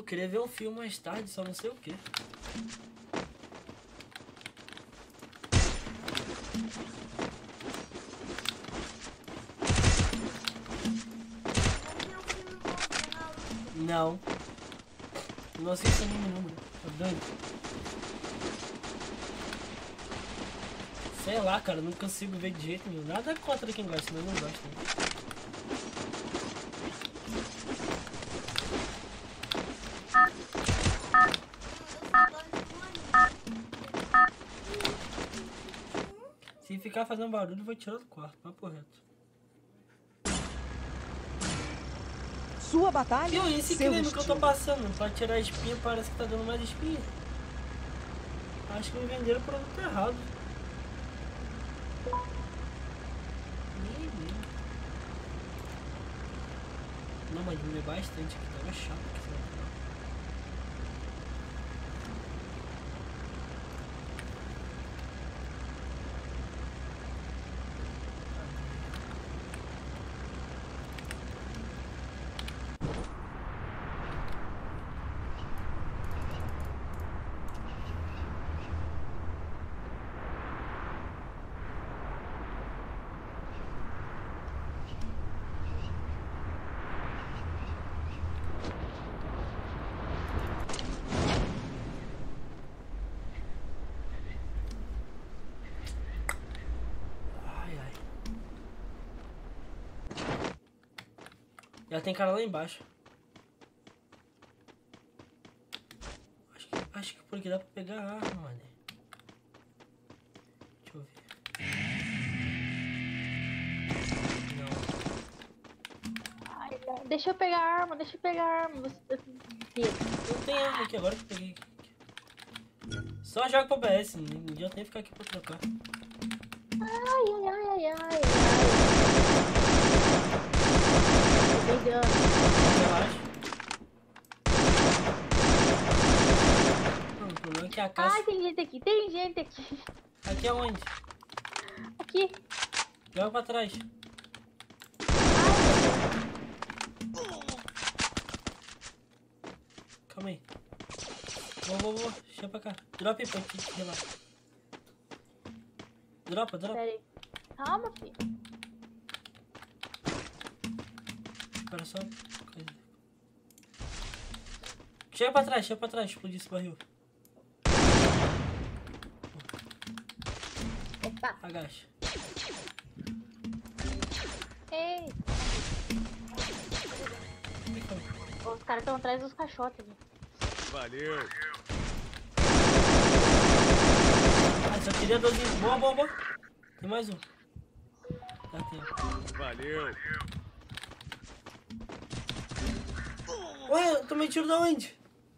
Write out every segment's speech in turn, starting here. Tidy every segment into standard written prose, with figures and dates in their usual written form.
queria ver um filme mais tarde, só não sei o que. Não. Não assisto anime não, mano. Tá doido? Sei lá, cara, não consigo ver de jeito nenhum. Nada contra quem gosta, mas não gosto. Né? Se ficar fazendo barulho, eu vou tirar do quarto, papo reto. Sua batalha. E esse creme que eu tô passando pra tirar a espinha parece que tá dando mais espinha. Acho que me venderam o produto errado. Não, mas diminuiu bastante aqui, tava chato aqui. Já tem cara lá embaixo. Acho que por aqui dá pra pegar a arma, mano. Deixa eu ver. Não. Ai, deixa eu pegar a arma, deixa eu pegar a arma. Não tem arma aqui, agora que eu peguei. Só joga pro OBS, não adianta nem ficar aqui pra trocar. Ai, ai, ai, ai, ai. Pegando. Relaxa. Não, o problema é que a casa... Ai, tem gente aqui, tem gente aqui. Aqui é onde? Aqui. Joga pra trás. Calma aí. Vou. Deixa pra cá. Drop aí pra aqui, relaxa. Dropa. Pera aí. Calma, filho. Espera só. Chega pra trás, explodir esse barril. Opa. Agacha. Ei. Os caras estão atrás dos caixotes. Né? Valeu. Ah, só queria 12. Boa. Tem mais um. Dá tempo. Valeu. Ué, eu tomei tiro da onde?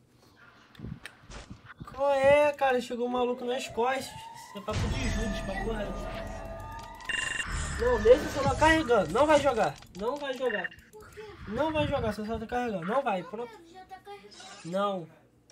Qual é, cara? Chegou um maluco nas costas. Isso é papo de Judas, papo reto. Não, deixa o celular carregando. Não vai jogar. Não vai jogar, seu celular tá carregando. Não vai, pronto. Não.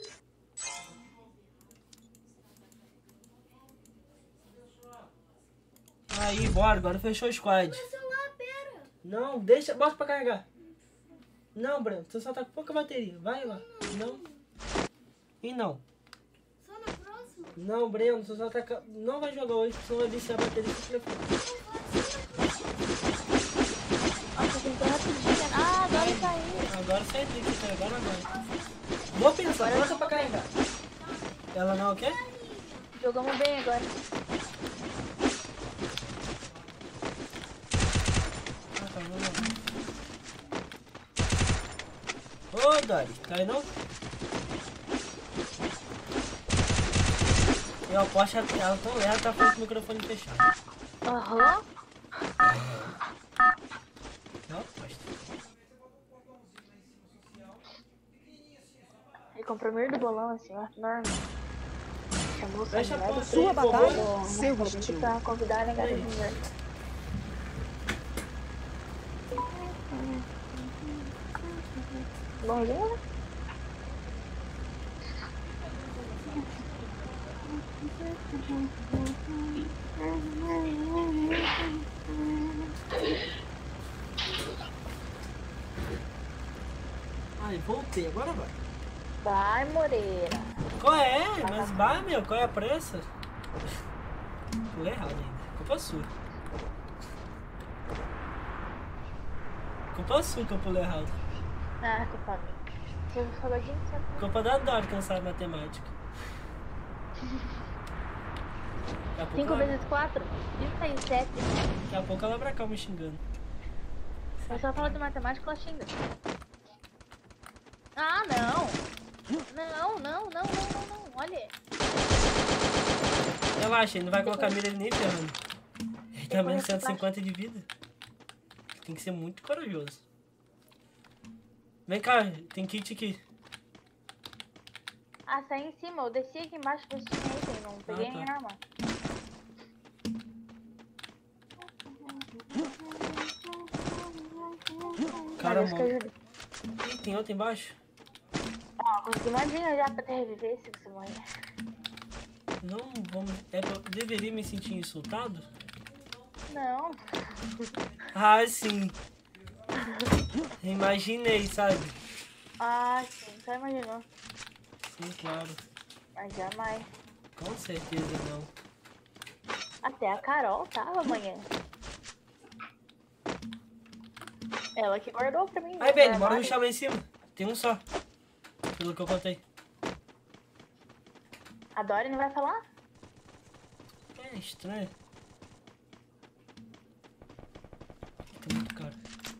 Aí, bora. Agora fechou o squad. Não, deixa. Bota pra carregar. Não, Breno, você só tá com pouca bateria. Vai lá. Não. E não. Só na próxima? Não, Breno, você só tá... Não vai jogar hoje, senão vai descer a bateria do telefone. Nossa, tem que ir rapidinho. Ah, agora saiu. Agora sai tem que carregar na mão. Vou pensar, bota pra carregar. Ela não é o quê? Jogamos bem agora. Ah, tá, vamos lá. Ô, Dori, tá aí não? Eu aposto que ela tão lenta, tá falando com o microfone fechado. Aham. Eu aposto. Ele comprou o primeiro do bolão, assim, ó. Normal. Chamou Fecha a porta. Sua aí, batalha, por seu Pra destino. convidar a negada de dinheiro. Bonzinho, né? Ai, voltei, agora vai. Vai, Moreira. Qual é? Mas vai, meu, qual é a pressa? Pulei errado ainda. Culpa sua. Culpa sua que eu pulei errado. Ah, culpa minha. Se eu falar de sabe? Culpa da Dora que não sabe matemática. 5 vezes 4? 37. Daqui a pouco ela vai pra cá me xingando. Eu só falo de matemática e ela xinga. Ah, não. Não. Olha. Relaxa, ele não vai colocar a mira ele nem ferrando. Ele tá menos 150 de vida. Tem que ser muito corajoso. Vem cá, tem kit aqui. Ah, saí em cima. Eu desci aqui embaixo pra assistir item. Não peguei nem arma. Cara, mano. Ih, tem outro embaixo? Ó, consegui uma dinha já pra te reviver se você morrer. Não, vamos... deveria me sentir insultado? Não. Ah, sim. Imaginei, sabe? Ah, sim. Só imaginou. Sim, claro. Mas jamais. Com certeza não. Até a Carol tava amanhã. Ela que guardou pra mim. Aí, Ben, bora rushar lá em cima. Tem um só. Pelo que eu contei. A Dori não vai falar? É estranho. Tá muito caro.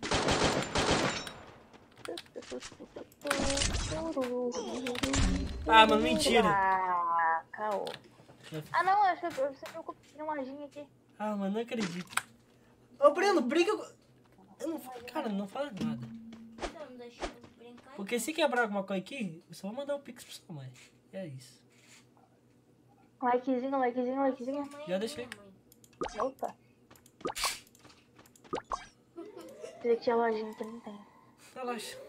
Ah, mano, mentira. Ah, caô. Ah, não, acho que você preocupa com uma aginha aqui. Ah, mano, não acredito. Ô, Breno, briga com... Eu não falo, cara, não fala nada. Então, deixa eu brincar. Porque se quebrar alguma coisa aqui, eu só vou mandar o pix pra sua mãe. É isso. Likezinho. Já deixei. Opa. Pensei que tinha lojinha que não tem. Relaxa.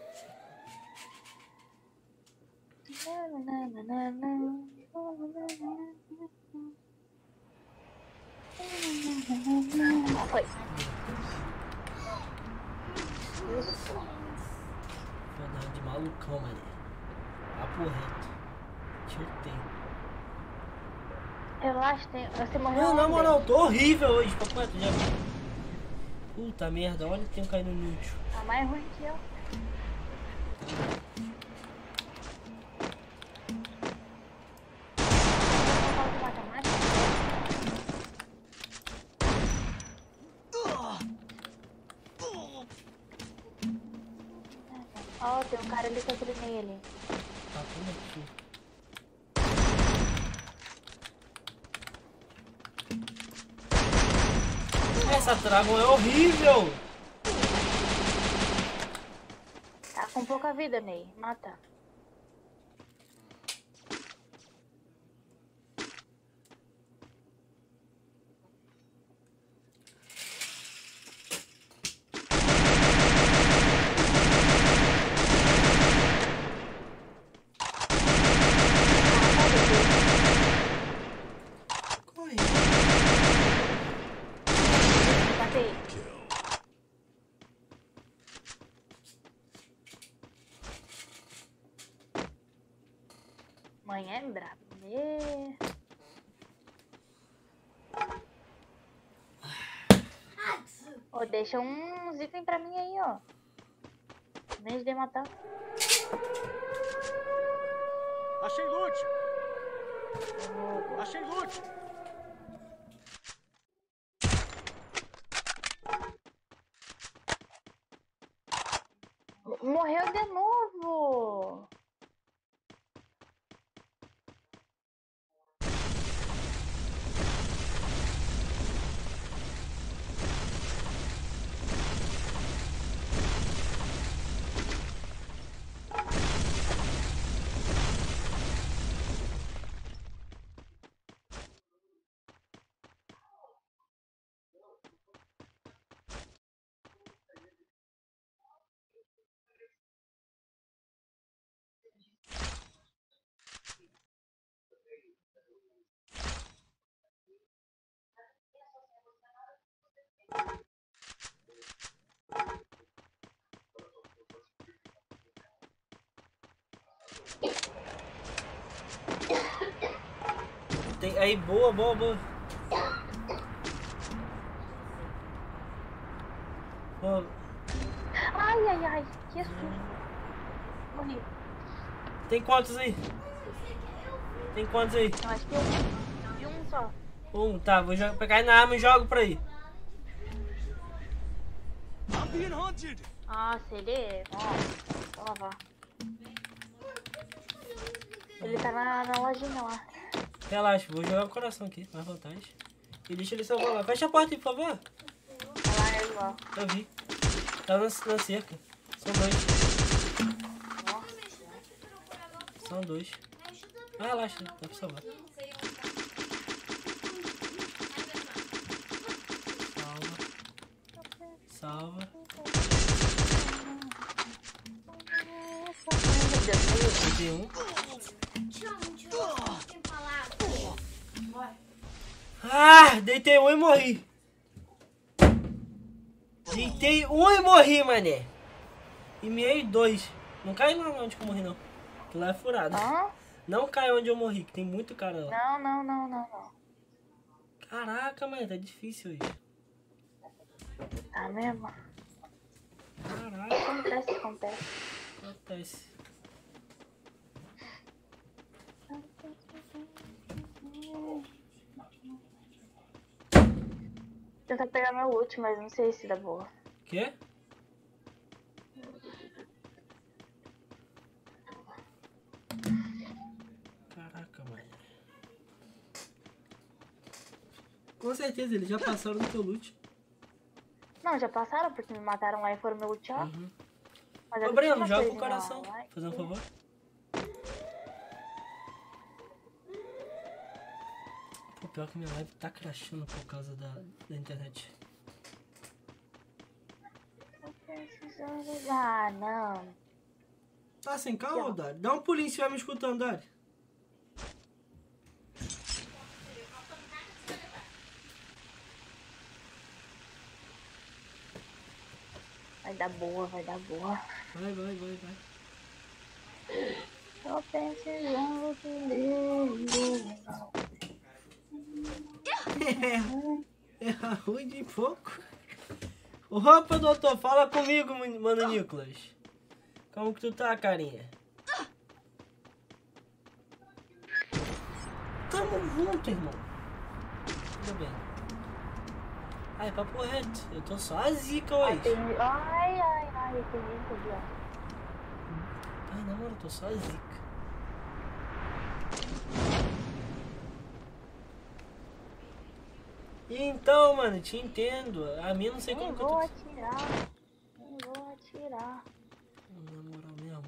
Foi. Vou dar de malucão, mané. Papo reto. Tiroteio. Relaxa, você morreu. Não, na ontem. moral, tô horrível hoje. Papo reto, já vi. Puta merda, olha que tem caindo no útil. Tá mais ruim que eu. Ó, tem um cara ali que eu treinei ali. Tá tudo aqui. Essa Dragon é horrível! Tá com pouca vida, Ney. Mata. Corre. Matei. Mãe é braba. Ô, deixa uns itens pra mim aí, ó. Nem de matar. Achei loot! Achei loot! Morreu de novo! Aí, boa. Ó, Ai, que susto. Morri. tem quantos aí? Tem quantos aí? Eu acho que eu vi um só. Tá, vou pegar na arma e jogo pra aí. I'm being hunted. Nossa, ele é... Ó, lá vá. Ele tá na lojinha lá. Relaxa, vou jogar o coração aqui, mais vantagem. E deixa ele salvar lá. Fecha a porta aí, por favor. Tá lá, ele lá. Eu vi. Tá na cerca. São dois. São dois. Ah, relaxa, dá pra salvar. Salva. Deitei um. Ah, deitei um e morri. Deitei um e morri, mané. E meei dois. Não cai lá onde que eu morri, não. Que lá é furado. Hã? Não cai onde eu morri, que tem muito cara lá. Não. Caraca, mano, tá difícil hoje. Tá mesmo? Caraca, Acontece. acontece. Tentar pegar meu loot, mas não sei se dá boa. Quê? Caraca, mano. Com certeza, eles já passaram no teu loot. Não, já passaram porque me mataram lá e foram me lutear. Uhum. Mas Ô, eu Breno, tinha joga coisa o coração. lá. Fazer um favor. Pô, pior que minha live tá crashando por causa da internet. Ah, não. Tá sem calma, Dari? Dá um pulinho se estiver me escutando, Dari. Vai dar boa. Vai. Tô precisando de É ruim de pouco. Opa, doutor, fala comigo, mano Nicolas. Como que tu tá, carinha? Tamo junto, irmão. Tudo bem. Ai, papo reto. Eu tô só a zica hoje. Ai, tem gente ali, ó. Ai, não, mano, eu tô só a zica. Então, mano, te entendo. A minha não sei como que eu tô. Nem vou atirar. Na moral mesmo.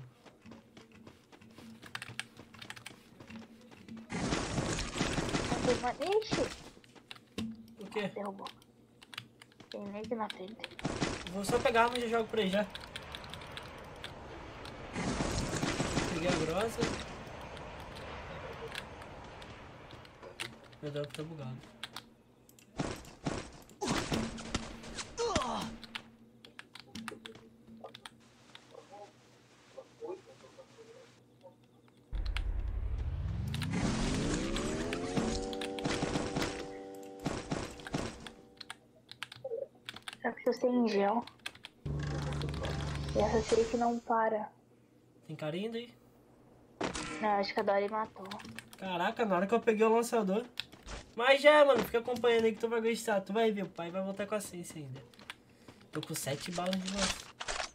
Ixi, O quê? derrubou. Tem nem aqui na frente. Vou só pegar a arma e já jogo por aí já. Peguei a grossa. Meu Deus, tá bugado. Só que eu sem gel. E essa sei que não para. Tem cara ainda aí? Não, acho que a Dory matou. Caraca, na hora que eu peguei o lançador. Mas já, mano, fica acompanhando aí que tu vai gostar. Tu vai ver, o pai vai voltar com a ciência ainda. Tô com 7 balas de lança.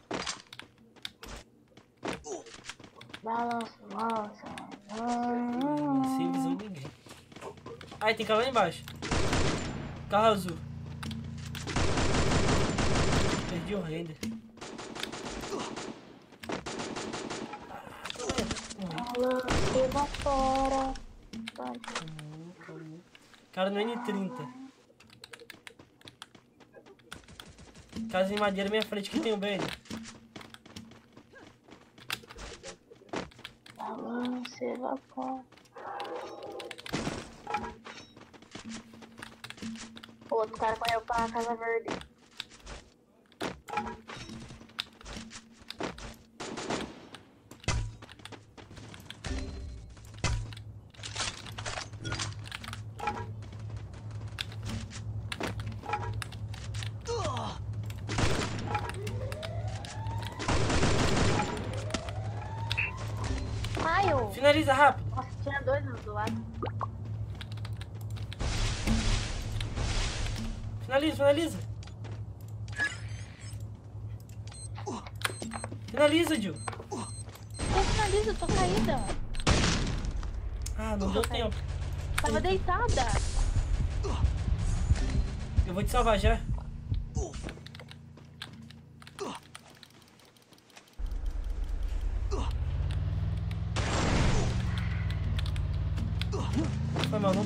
Balança. Sem visão de ninguém. Ai, tem carro lá embaixo. Carro azul. Perdi o render. Balança, evapora. Calma. Cara no N30. Casa de madeira minha frente que tem o Benny. Balança, evapora. O outro cara correu pra Casa Verde. Finaliza rápido. Nossa, tinha dois do lado. Finaliza. Finaliza, Gil. Eu finalizo, eu tô caída. Ah, não deu tempo. Tava deitada. Eu vou te salvar já. Foi mal, não?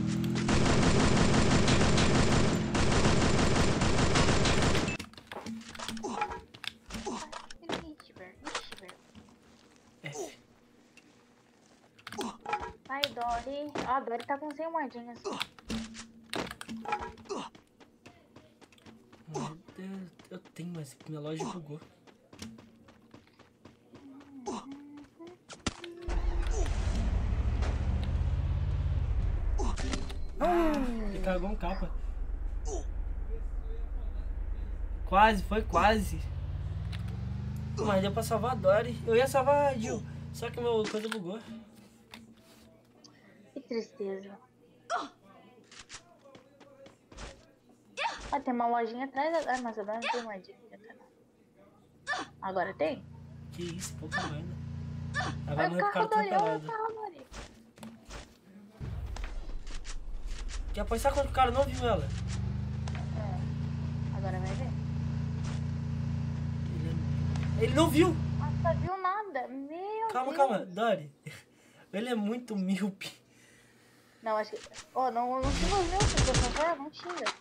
Ixi, velho. F. Ai, Dory. Ah, a Dory tá com 100 moedinhas. Meu Deus, eu tenho, mas minha loja bugou. Ele cagou um capa. Quase, foi quase. Mas deu pra salvar a Dory. Eu ia salvar a Jill, só que meu coisa bugou. Que tristeza. Ah, tem uma lojinha atrás. Ah, mas agora não tem moedinha. Agora tem? Que isso, pouca merda. Olha Agora o não carro, ficaram Dory. Olha o atropelados. carro, Dory. Já pode saber quando o cara não viu ela. Agora vai ver. Ele não viu. Nossa, viu nada. Meu Calma, Deus. calma, Dory. Ele é muito míope. Não, acho que... Oh, não xinga os meus, por favor. Não xinga.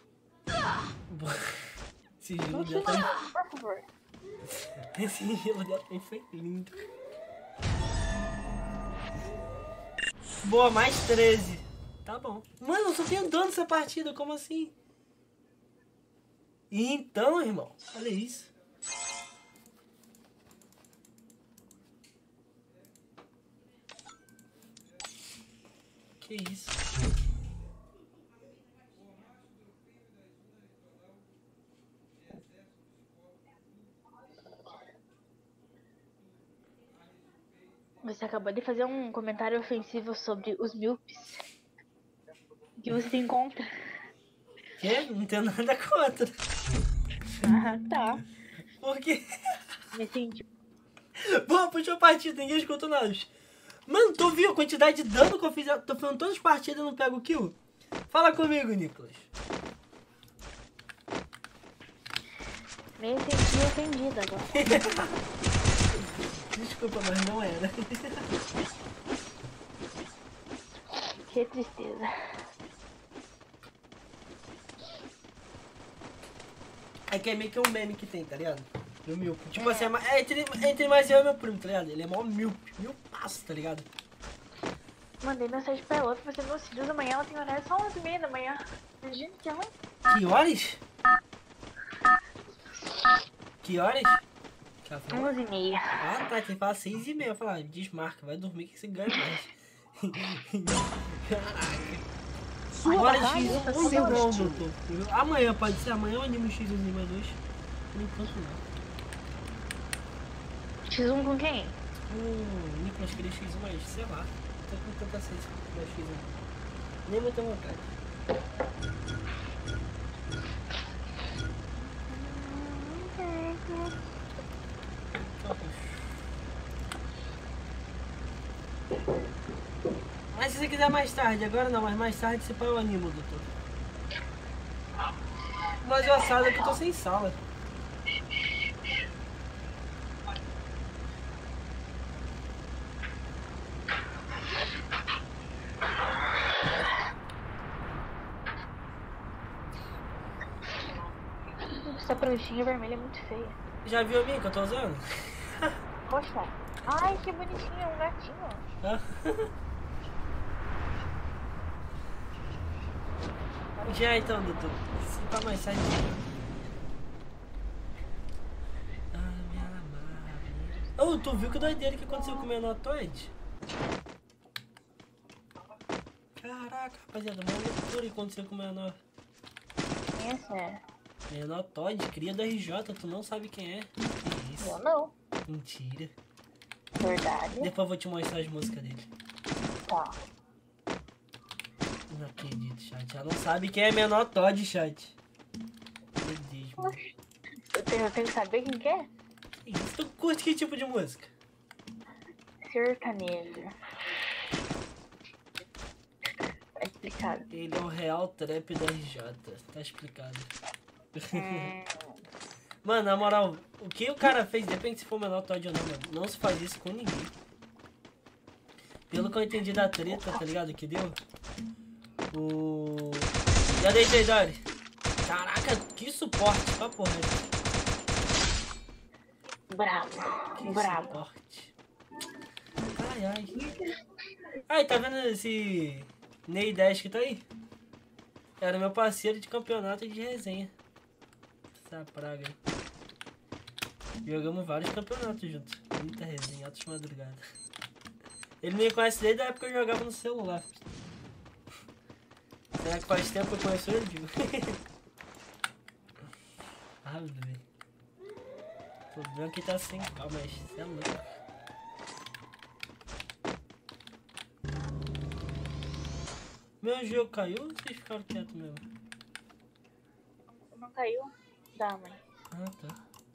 Esse gelo Não dela xinga, também. por favor. Esse gelo dela também foi lindo. Boa, mais 13. Tá bom. Mano, eu só tenho dano nessa partida, como assim? Então, irmão, olha isso. Que isso? Você acabou de fazer um comentário ofensivo sobre os míopes que você encontra. Que? Não tenho nada contra. Ah, tá. Por quê? Me senti. Bom, puxou a partida, ninguém escutou nada. Mano, tu viu a quantidade de dano que eu fiz? Tô fazendo todas as partidas e não pego o kill? Fala comigo, Nicolas. Me senti ofendida agora. Desculpa, mas não era. Que tristeza. É que é meio que um meme que tem, tá ligado? Do míope. Tipo assim, entre mais eu e meu primo, tá ligado? Ele é mó míope. Míopaço, tá ligado? Mandei mensagem pra ela, você meus filhos amanhã, ela tem horário só 11h30 da manhã. Imagina que ruim. Que horas? Que horas? Que ela falou? 11h30. Ah, tá. Tem que falar 6h30. Eu falar, desmarca, vai dormir que você ganha mais. Caraca. Agora X1 não, doutor. Amanhã pode ser, amanhã eu animo X1 mais 2. Por enquanto não. X1 com quem? O Nicolas queria X1, mas sei lá. Tô com tanta sede pra X1. Nem vou ter vontade. Mas se você quiser mais tarde, agora não, mas mais tarde você põe o animo, doutor. Mas o assado é que eu tô sem sala. Essa pranchinha vermelha é muito feia. Já viu a minha que eu tô usando? Poxa. Ai, que bonitinho, um gatinho. Já então, doutor. Você tá mais sadio. Oh, tu viu que doideira que aconteceu com o menor Todd? Caraca, rapaziada, uma loucura que aconteceu com o menor. Quem é sério? Menor Todd, cria do RJ, tu não sabe quem é. Que isso? Eu não. Mentira. Verdade. Depois eu vou te mostrar as músicas dele. Tá. Não acredito, chat. Ela não sabe quem é menor Todd, chat. Meu Deus, mano. Eu tenho que saber quem que é? Isso, tu curte que tipo de música? Sertanejo. Tá explicado. Ele é o real trap da RJ. Tá explicado. Mano, na moral, o que o cara fez, depende se for menor Todd ou não, mano. Não se faz isso com ninguém. Pelo que eu entendi da treta, tá ligado? Que deu. Já deixei, Dori. Caraca, que suporte, papo reto. Bravo. Que Bravo. suporte. Ai, ai. Ai, tá vendo esse Ney 10 que tá aí? Era meu parceiro de campeonato de resenha. Essa praga aí. Jogamos vários campeonatos juntos. Muita resenha, altas madrugadas. Ele me conhece desde a época que eu jogava no celular. Será que faz tempo que eu conheço ele, Digo? Ah, velho. O problema é que tá sem calma, mas você é louco. Meu jogo caiu ou vocês ficaram quietos mesmo? Não caiu? Dá, mãe. Ah, tá.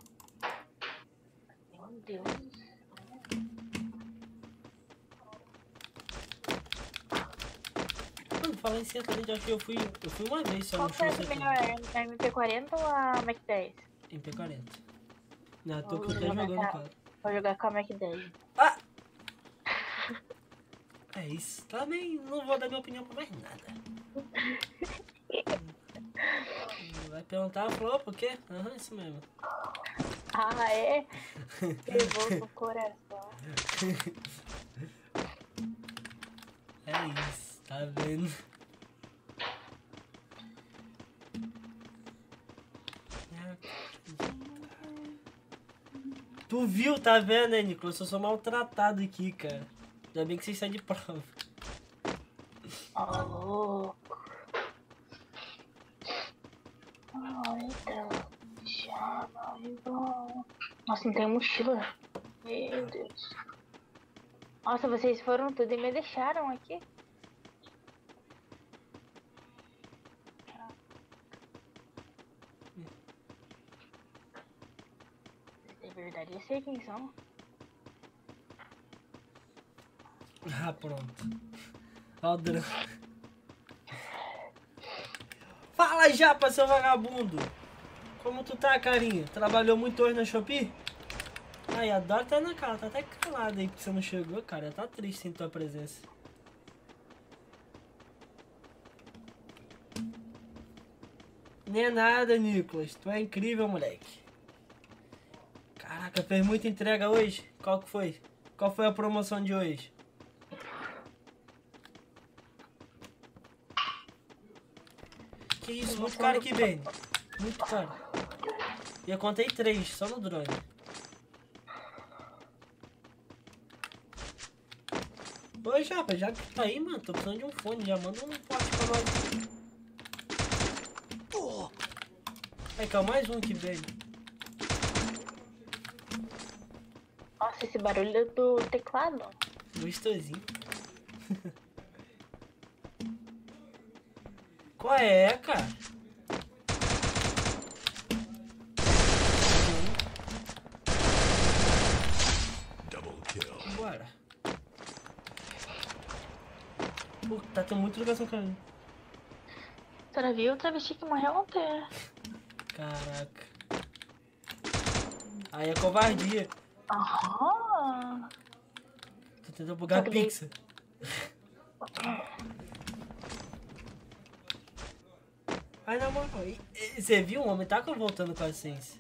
Meu Deus. Mano, falar em sertanejo, acho que eu fui uma vez só Qual no que show é melhor? sertanejo. A MP40 ou a Mac 10? MP40. Não, tô Vou que eu tô jogar jogando, com a- cara. Vou jogar com a Mac 10. Ah! É isso. Também não vou dar minha opinião pra mais nada. Vai perguntar, falou, por quê? Aham, isso mesmo. Ah, é? Levou no coração. É isso, tá vendo? Tu viu, tá vendo, né, Nicolas? Eu sou maltratado aqui, cara. Ainda bem que vocês saem de prova. Ó, louco. Nossa, não tem mochila. Meu Deus. Nossa, vocês foram tudo e me deixaram aqui. De verdade, eu sei quem são. Ah, pronto. Ó o drama. Fala, Japa, seu vagabundo. Como tu tá, carinha? Trabalhou muito hoje na Shopee? Aí, a Dora tá na cara, tá até calada aí porque você não chegou, cara. Tá triste sem tua presença. Nem é nada, Nicolas. Tu é incrível, moleque. Caraca, fez muita entrega hoje? Qual que foi? Qual foi a promoção de hoje? Que isso, muito caro aqui, Benny. Muito caro. E eu contei 3, só no drone. Ô, Japa, já que tá aí, mano, tô precisando de um fone. Já manda um porte pra nós. Aí, calma, mais um que veio. Nossa, esse barulho é do teclado. Gostosinho. Qual é, cara? Bora. Pô, tá tendo muita ligação, cara. Você viu o travesti que morreu ontem? Caraca. Aí é covardia. Aham. Tô tentando bugar a Só que daí- pizza. Ai, na moral, você viu? O homem tá voltando com a ciência.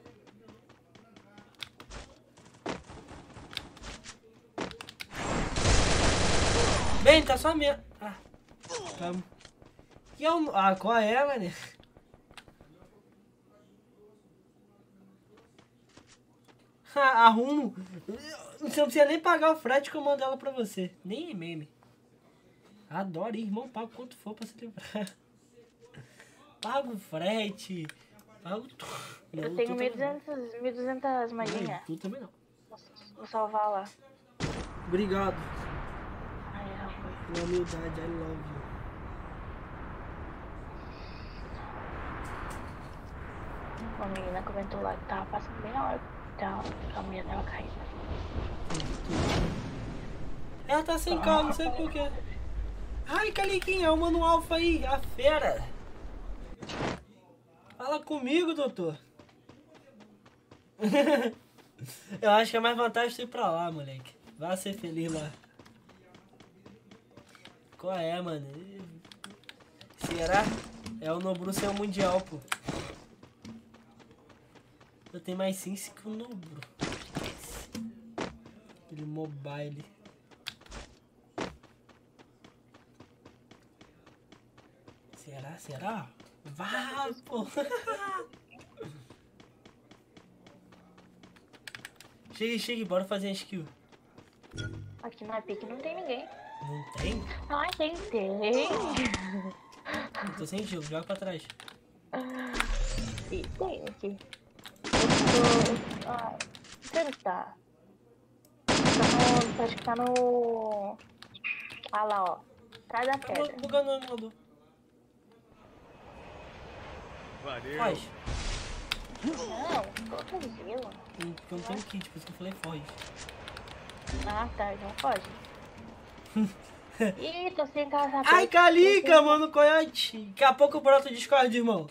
Bem, tá só mesmo. Ah, calma. E eu... Ah, qual é, mano? Arrumo. Você não precisa nem pagar o frete que eu mando ela pra você. Nem meme. Adoro, irmão. Paga quanto for pra se livrar. Paga o frete. Pago tudo. Eu tenho 1.200 maginhas. Tu também não. Vou salvar lá. Obrigado. Ai, Na humildade, I love you. Uma menina comentou lá que tava passando bem na hora que a mulher tava caindo. Ela tá sem carro, não sei porquê. Ai, Caliquinha, é o Mano Alfa aí, a fera. Fala comigo, doutor. Eu acho que é mais vantagem tu ir pra lá, moleque. Vai ser feliz lá. Qual é, mano? Será? É o Nobru sem o Mundial, pô. Eu tenho mais Cincy que o Nobru. Aquele mobile. Será? Será? Vá, pô. Chega, bora fazer a skill. Aqui no pique não tem ninguém. Não tem? Ai, tem. Tô sem gelo, joga pra trás. Sim, tem aqui. Ai, onde tá? Acho que tá no... Ah lá, ó. Atrás da pedra. Bugando o emulador. Valeu. Foge. Não, coloca gelo. Porque eu não tenho kit, por isso que eu falei foge. Ah, tá, então foge. Ih, tô sem casa. Ai, Calica, mano, coiote. Daqui a pouco eu broto o Discord, irmão.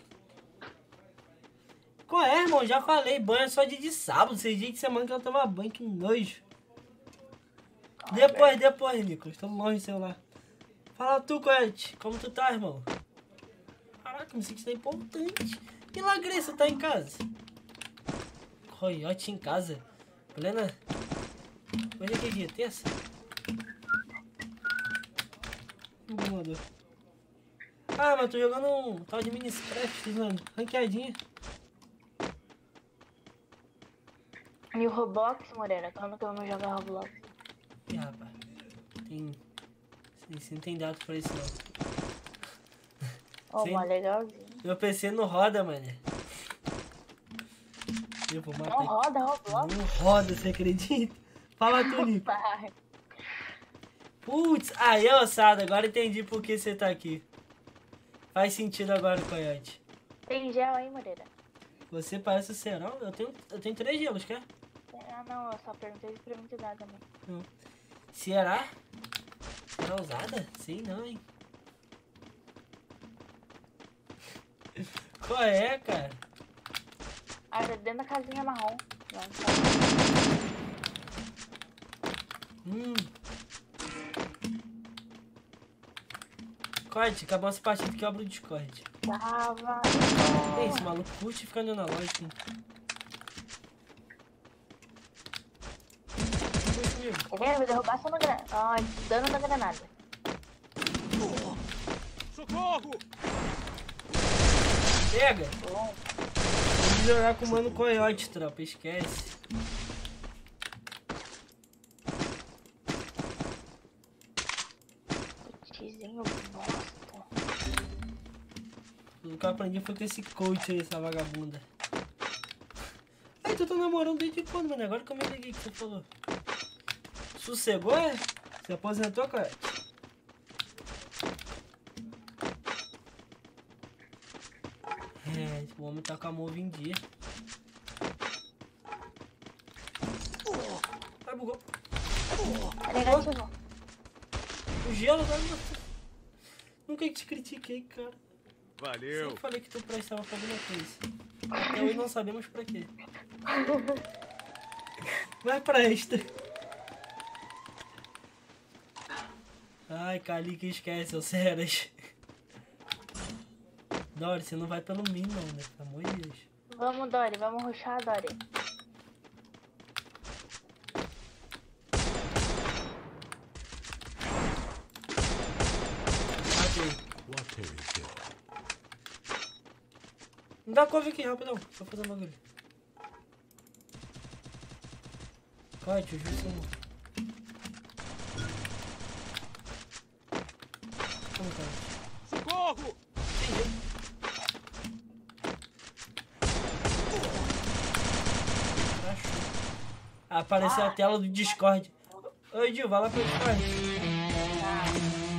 Qual é, irmão? Já falei, banho é só dia de sábado. 6 dias de semana que eu toma banho, que nojo. Depois, Nicolas. Tô longe do celular. Fala tu, coiote. Como tu tá, irmão? Caraca, me sentindo importante. Milagre, você tá em casa? Coiote em casa? Plena? Hoje é que dia? Terça? Ah, mas tô jogando um tal de Minecraft, mano. Ranqueadinha. E o Roblox, Morena? Quando que eu não jogar Roblox? Ih, rapaz. Você não tem dado pra isso, não. Ó, Sim. mó legalzinho. Meu PC não roda, mano. Eu vou matar. Não roda Roblox? Não roda, você acredita? Fala tu, Nico. Vai. Putz, aí, ossada, agora entendi por que você tá aqui. Faz sentido agora, coiote. Tem gel aí, Moreira? Você parece o Serão? Eu tenho 3 gelos, quer? Ah, não, eu só perguntei pra mim te dar também. Será? Será usada? Sei não, hein? Qual é, cara? Ah, é dentro da casinha marrom. Corte, acabou essa partida que eu abro o Discord. Tava. É isso, maluco, curte ficando na loja. Ele vai derrubar só no granada. Ai, dano da granada. Socorro! Pega! Bom. Vamos jogar com o Mano Coiote, tropa, esquece. Tizinho bosta. O que eu aprendi foi com esse coach aí, essa vagabunda. Ai, tu tá namorando desde quando, mano? Agora que eu me liguei que você falou. Sossegou, é? Você aposentou, cara? É, o homem tá com a move em dia. Ai, bugou. É negativo. O gelo agora não... Nunca te critiquei, cara. Valeu. Sempre falei que tu prestava pra alguma coisa. Até hoje não sabemos pra quê. Mas presta. Ai, Calica, esquece, seu Ceras. Dori, você não vai pelo mim, não, né? Pelo amor de Deus. Vamos, Dori, vamos rushar, Dori. Matei. Me dá cover aqui, rapidão. Deixa eu fazer um bagulho. Corre, tio, justo. Como, cara? Socorro! Apareceu a tela do Discord. Oi, Gil, vai lá pro Discord.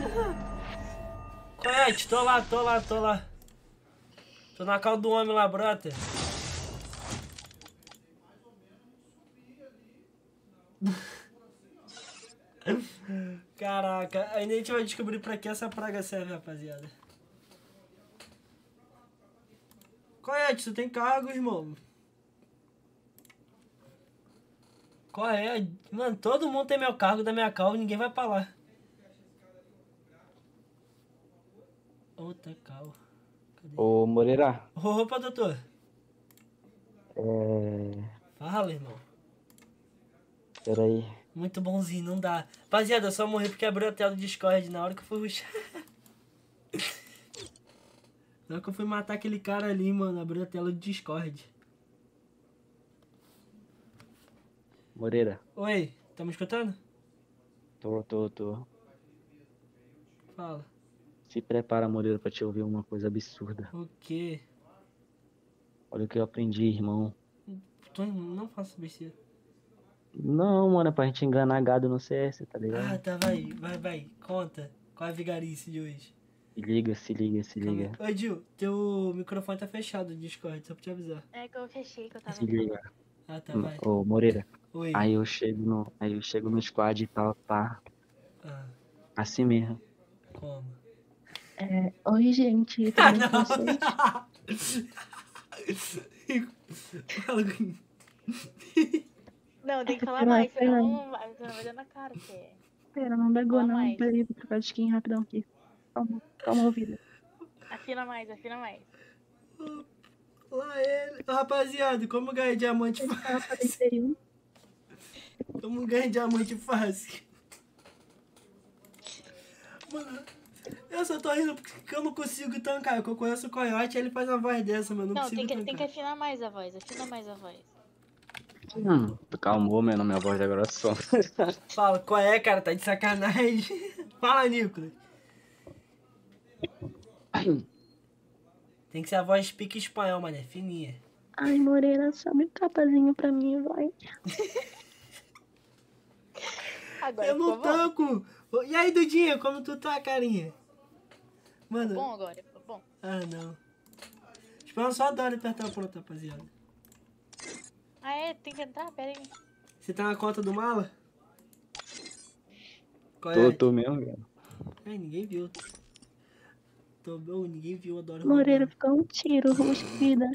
Coyote, tô lá. Tô na calda do homem lá, brota. Caraca, ainda a gente vai descobrir pra que essa praga serve, rapaziada. Coyote, tu tem cargo, irmão? Qual é? Mano, todo mundo tem meu cargo da minha calma, ninguém vai pra lá. Outra calma. Cadê? Ô, Moreira, Opa, doutor. é... Fala, irmão. Peraí. Muito bonzinho, não dá. Rapaziada, eu só morri porque abriu a tela do Discord na hora que eu fui rushar. Na hora que eu fui matar aquele cara ali, mano, abriu a tela do Discord. Moreira, Oi, tá me escutando? tô. Fala. Se prepara, Moreira, pra te ouvir uma coisa absurda. O quê? Olha o que eu aprendi, irmão. Não faço besteira. Não, mano, é pra gente enganar gado no CS, tá Ah, ligado? tá, vai. Conta. Qual é a vigarice de hoje? Se liga. Ô, Gil, teu microfone tá fechado no Discord, só pra te avisar. É que eu fechei, que eu tava... Se liga. Ah, tá, vai. Ô, Moreira, Oi. aí eu chego no squad e tal, pá. Ah, Assim mesmo. como? Oi, gente, tudo Ah, bem com não. vocês? Fala comigo. Não, tem que falar Pera, mais, pera. senão você não vai dar na cara, você... Pera, não bagou Fala não. mais. Peraí, vou trocar de skin rapidão aqui. Calma, ouvida. Afina mais. Lá ele. Rapaziada, como ganhar diamante fácil? Como ganhar diamante fácil? Mano, eu só tô rindo porque eu não consigo tancar. Eu conheço o Coyote, ele faz uma voz dessa, mano. Não Não, consigo tem que tancar. afinar mais a voz, Tu calmou, mano, minha voz agora só. Fala, qual é, cara? Tá de sacanagem. Fala, Nicolas. Tem que ser a voz pique espanhol, mano. É fininha. Ai, Moreira, sobe o capazinho pra mim, vai. Agora Eu não ficou bom. tanco. E aí, Dudinha, como tu tá, carinha? Mano. Bom agora, ficou bom. Ah, não. Espera só a Dora apertar pronto, rapaziada. Ah, é? Tem que entrar? Pera aí. Você tá na conta do mala? Qual Tô mesmo, velho. Ai, ninguém viu. Tô bom, ninguém viu a Dora. Moreira, ficou um tiro, ruxa vida.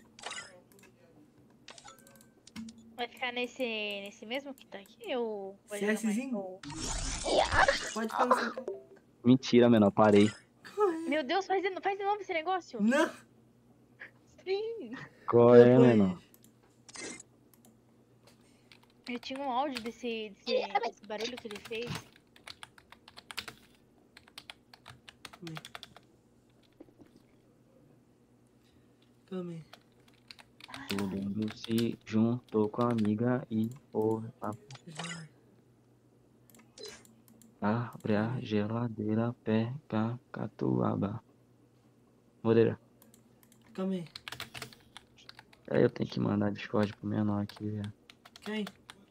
Vai ficar nesse mesmo que tá aqui? Ou vai jogar mais? CSzinho? Ou- Pode ficar no seu canto. Mentira, menor, parei. Meu Deus, faz de novo esse negócio. Não! Sim. Qual é, Depois. menor? Eu tinha um áudio desse barulho que ele fez. Calma aí. Todo mundo se juntou com a amiga e abre a geladeira, pega catuaba. Moreira, Calma aí. aí eu tenho que mandar Discord pro menor aqui, velho. Quem?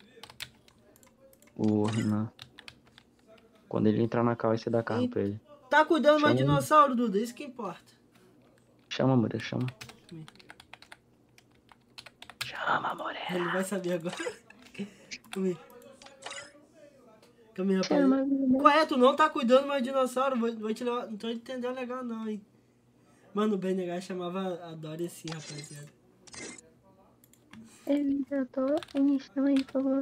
O Renan. Quando ele entrar na cal, você dá carro pra ele. Tá cuidando mais de Chama. dinossauro, Duda? Isso que importa. Chama, Moreira, chama. Chama, Moreira. Ele vai saber agora. Calma aí. Calma aí, Chama, rapaz. vida. Qual é? Tu não tá cuidando mais de dinossauro? Vou te levar. Não tô entendendo legal, não, hein. Mano, o BNH chamava a Dory assim, rapaziada. Eu tô me chama aí, por favor.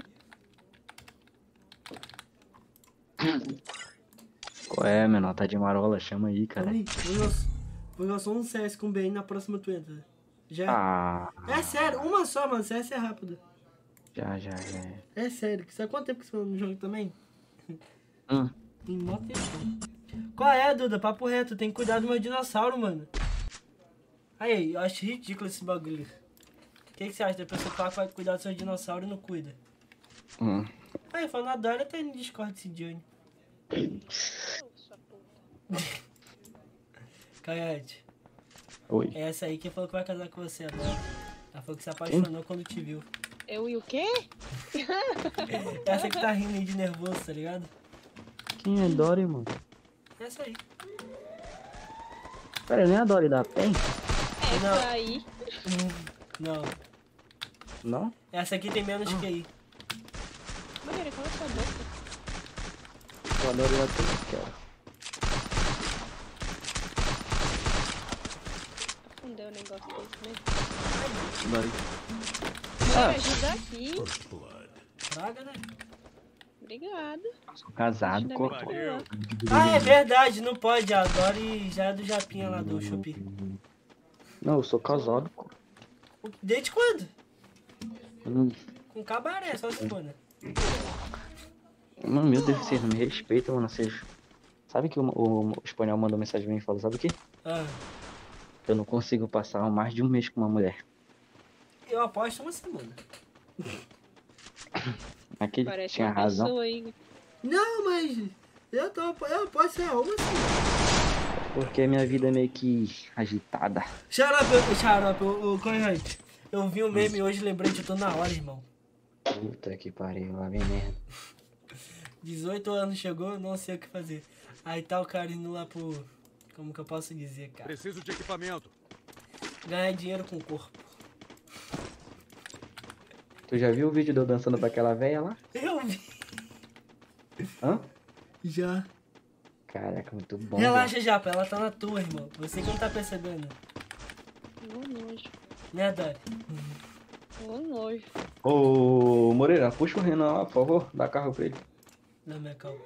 Qual é, menor? Tá de marola, chama aí, cara. Calma aí. Vou lançar um CS com o BN na próxima tu entra. Já? Ah, É sério, uma só, mano. CS é rápido. já. É sério. Sabe quanto tempo que você no jogo também? Em mó tempo. Qual é, Duda? Papo reto, tem que cuidar do meu dinossauro, mano. Aí, eu acho ridículo esse bagulho. O que você acha da pessoa que fala que vai cuidar do seu dinossauro e não cuida? Aí, falando a Dora, tá no Discord esse Johnny. Coyote, Oi. é essa aí que falou que vai casar com você agora. Ela falou que se apaixonou quando te viu. Eu e o quê? Essa que tá rindo aí de nervoso, tá ligado? Quem é Dory, mano? Essa aí. Pera, nem a Dory da PEN? Não. Essa aí. Não. Não? Essa aqui tem menos que aí. Moreira, cala sua boca. A Dory da PEN, cara. Afundeu o negócio desse, né? Dory. Moreira, ajuda aqui. Praga, né? Obrigada. Sou casado, corpo. Valeu. Ah, é verdade, não pode. A Dory já é do Japinha lá do Shopee. Não, eu sou casado, pô. Desde quando? Hum. Com cabaré, só se for, né? Mano, meu Deus, vocês não me respeitam, mano. Vocês... Sabe que o espanhol mandou mensagem pra mim e falou, sabe o quê? Ah, Eu não consigo passar mais de um mês com uma mulher. eu aposto uma semana. Aquele Parece tinha uma razão. pessoa aí. Não, mas eu aposto ser uma semana. Porque minha vida é meio que agitada. Xarope, ô Corrente. Eu vi um meme hoje, lembrei de tu na hora, irmão. Puta que pariu, lá vem merda. 18 anos chegou, não sei o que fazer. Aí tá o cara indo lá pro... Como que eu posso dizer, cara? Preciso de equipamento. Ganhar dinheiro com o corpo. Tu já viu o vídeo de eu dançando pra aquela véia lá? Eu vi. Hã? Já. Caraca, muito bom. Relaxa, Japa, ela tá na tua, irmão. Você que não tá percebendo. Ô, nojo. Né, Dori? Ô, nojo. Ô, Moreira, puxa o Renan lá, por favor. Dá carro pra ele. Não, minha calma.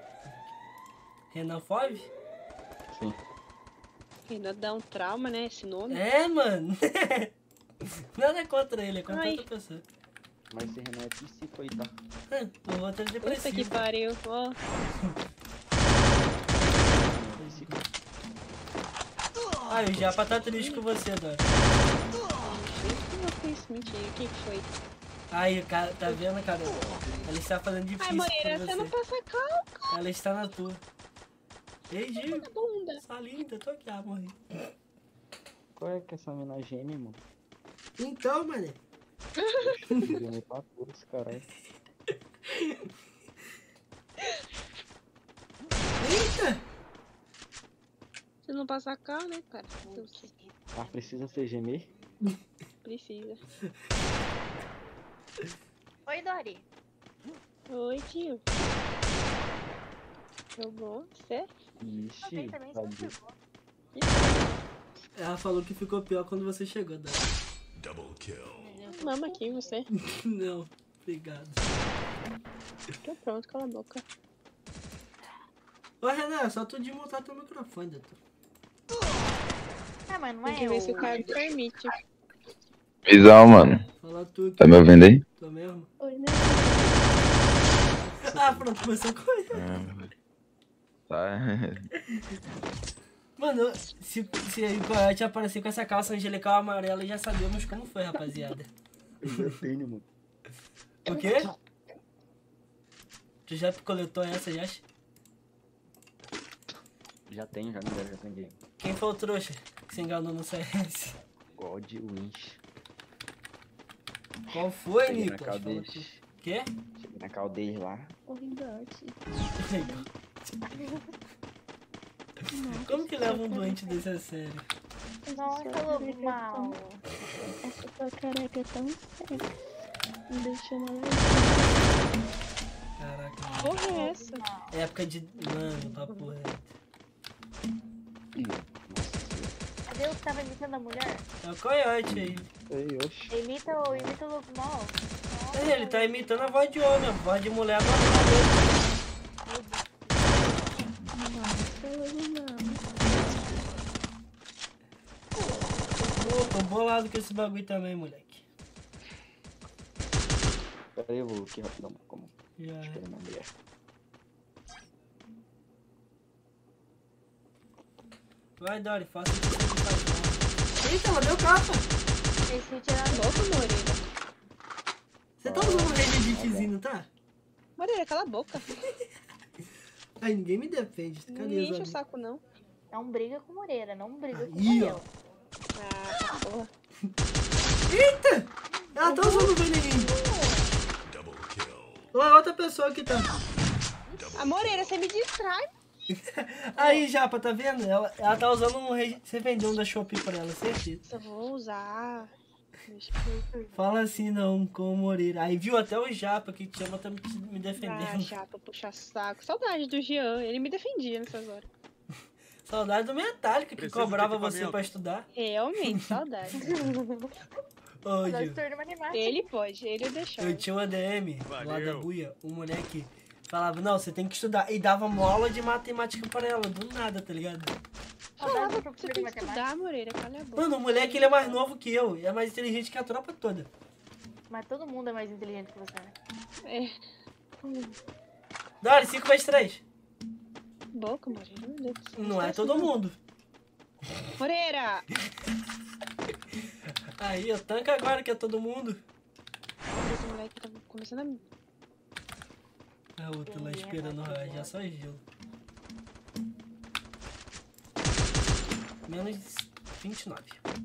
Renan Fove? Sim. Ainda dá um trauma, né? Esse nome. É, mano. Nada contra ele, é contra Ai. outra pessoa. Mas esse Renan é psico aí, tá? O outro é Puta que depressivo. pariu. Ó. Ah, o Japa tá triste com você, Dori. Não fiz mentira. O que foi? Aí, cara, tá vendo, cara? Ela está fazendo Ai, difícil Moreira, pra você não você. passa calma. Ela está na tua. Ei, Gil. Bunda. Tá linda, tô aqui, morri. Qual é que essa mina gêmea, mano? Então, mané. Gêmea pra tudo esse caralho. Eita! Você não passa calma, né, cara? Ah, precisa ser gemer? Precisa. Oi, Dori. Oi, tio. Jogou? Certo? Ixi, Também tá só de- chegou. Ela falou que ficou pior quando você chegou, Dori. Mama aqui, você. Não, obrigado. Tô pronto, cala a boca. Ô, Renan, é só tu desmontar teu microfone, doutor. Ah, mas não Tem é que ver se o eu. cara permite. Visão, mano. Fala tu. Tá me ouvindo aí? Tô mesmo? Oi, né? Ah, pronto, começou com ele. Tá. Mano, se o Coyote aparecer com essa calça angelical amarela, já sabemos como foi, rapaziada. Eu já tenho, mano. O quê? Tu já coletou essa, já? Já tenho, já me deram, já peguei. Quem foi o trouxa que se enganou no CS? God Winch. Qual foi, Cheguei na Nicolas? Fala Caldeira. tu. Quê? Cheguei na Caldeira lá. Como que leva um doente desse a sério? Nossa, lobo mal. Essa tua careca é tão séria. Me deixou uma Caraca, mano. Porra é essa? Época de... Mano, papo reto. Cadê o que tava imitando a mulher? É o Coyote aí. Ei, oxi. Imita o lobo mal. Ele tá imitando a voz de homem, a voz de mulher não é Pô, tô bolado com esse bagulho também, moleque. Pera aí, eu vou aqui rapidão. Como? Já é. Espera uma mulher. Vai, Dori, faça o que você faz mal. Eita, ela deu capa. Esse tirar Boca, Moreira. Você tá usando rede de editzinho, não tá? Moreira, cala a boca. Ai, ninguém me defende. Não Cadê me os enche o amigos? saco, não. Não briga com Moreira, não briga com Aí, ó. Moreira. Ah, porra. Eita! Ela tá usando o veneninho. Lá, outra pessoa que tá. A Moreira, você me distrai. Aí, Japa, tá vendo? Ela tá usando um... Você vendeu um da Shopee pra ela, certeza. Eu vou usar. Fala assim não, com o Moreira. Aí viu até o Japa que te ama tá me Ah, defendendo. chapa, puxar saco. Saudade do Jean, ele me defendia nessas horas. Saudade do Metallica que Preciso de cobrava você equipamento. pra estudar. Realmente, saudade. Ô, Nós Gil, tornamos animado. Ele pode, ele deixava. eu tinha um ADM lá da Valeu. Buia, um moleque falava, não, você tem que estudar. E dava uma aula de matemática pra ela, do nada, tá ligado? Saudade do Você professor de tem que matemática. estudar, Moreira, calha a boca. Mano, o moleque ele é mais novo que eu, e é mais inteligente que a tropa toda. Mas todo mundo é mais inteligente que você, né? É, Dori, 5 vezes 3. boca, Moreira, meu Deus do céu. Não é todo mundo. Moreira! Aí, eu tanco agora que é todo mundo. Esse moleque tá começando a... A outra lá esperando já só gelo. Menos 29.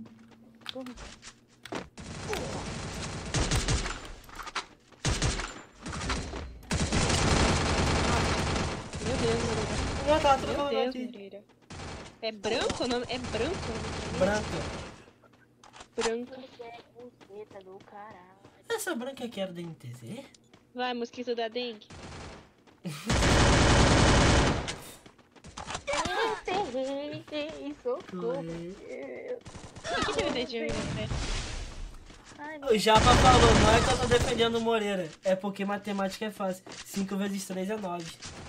Meu Deus, Moreira. Ah, tá, Meu trocando Deus, aqui. Moreira. É branco? Não, é branco? Branca. Branco. Você é buceta do caralho. Essa branca aqui era da NTZ? Vai, mosquito da dengue. Socorro. O que deve ter de né? Ai, O Japa falou, não é que eu tô defendendo o Moreira, é porque matemática é fácil. 5 vezes 3 é 9.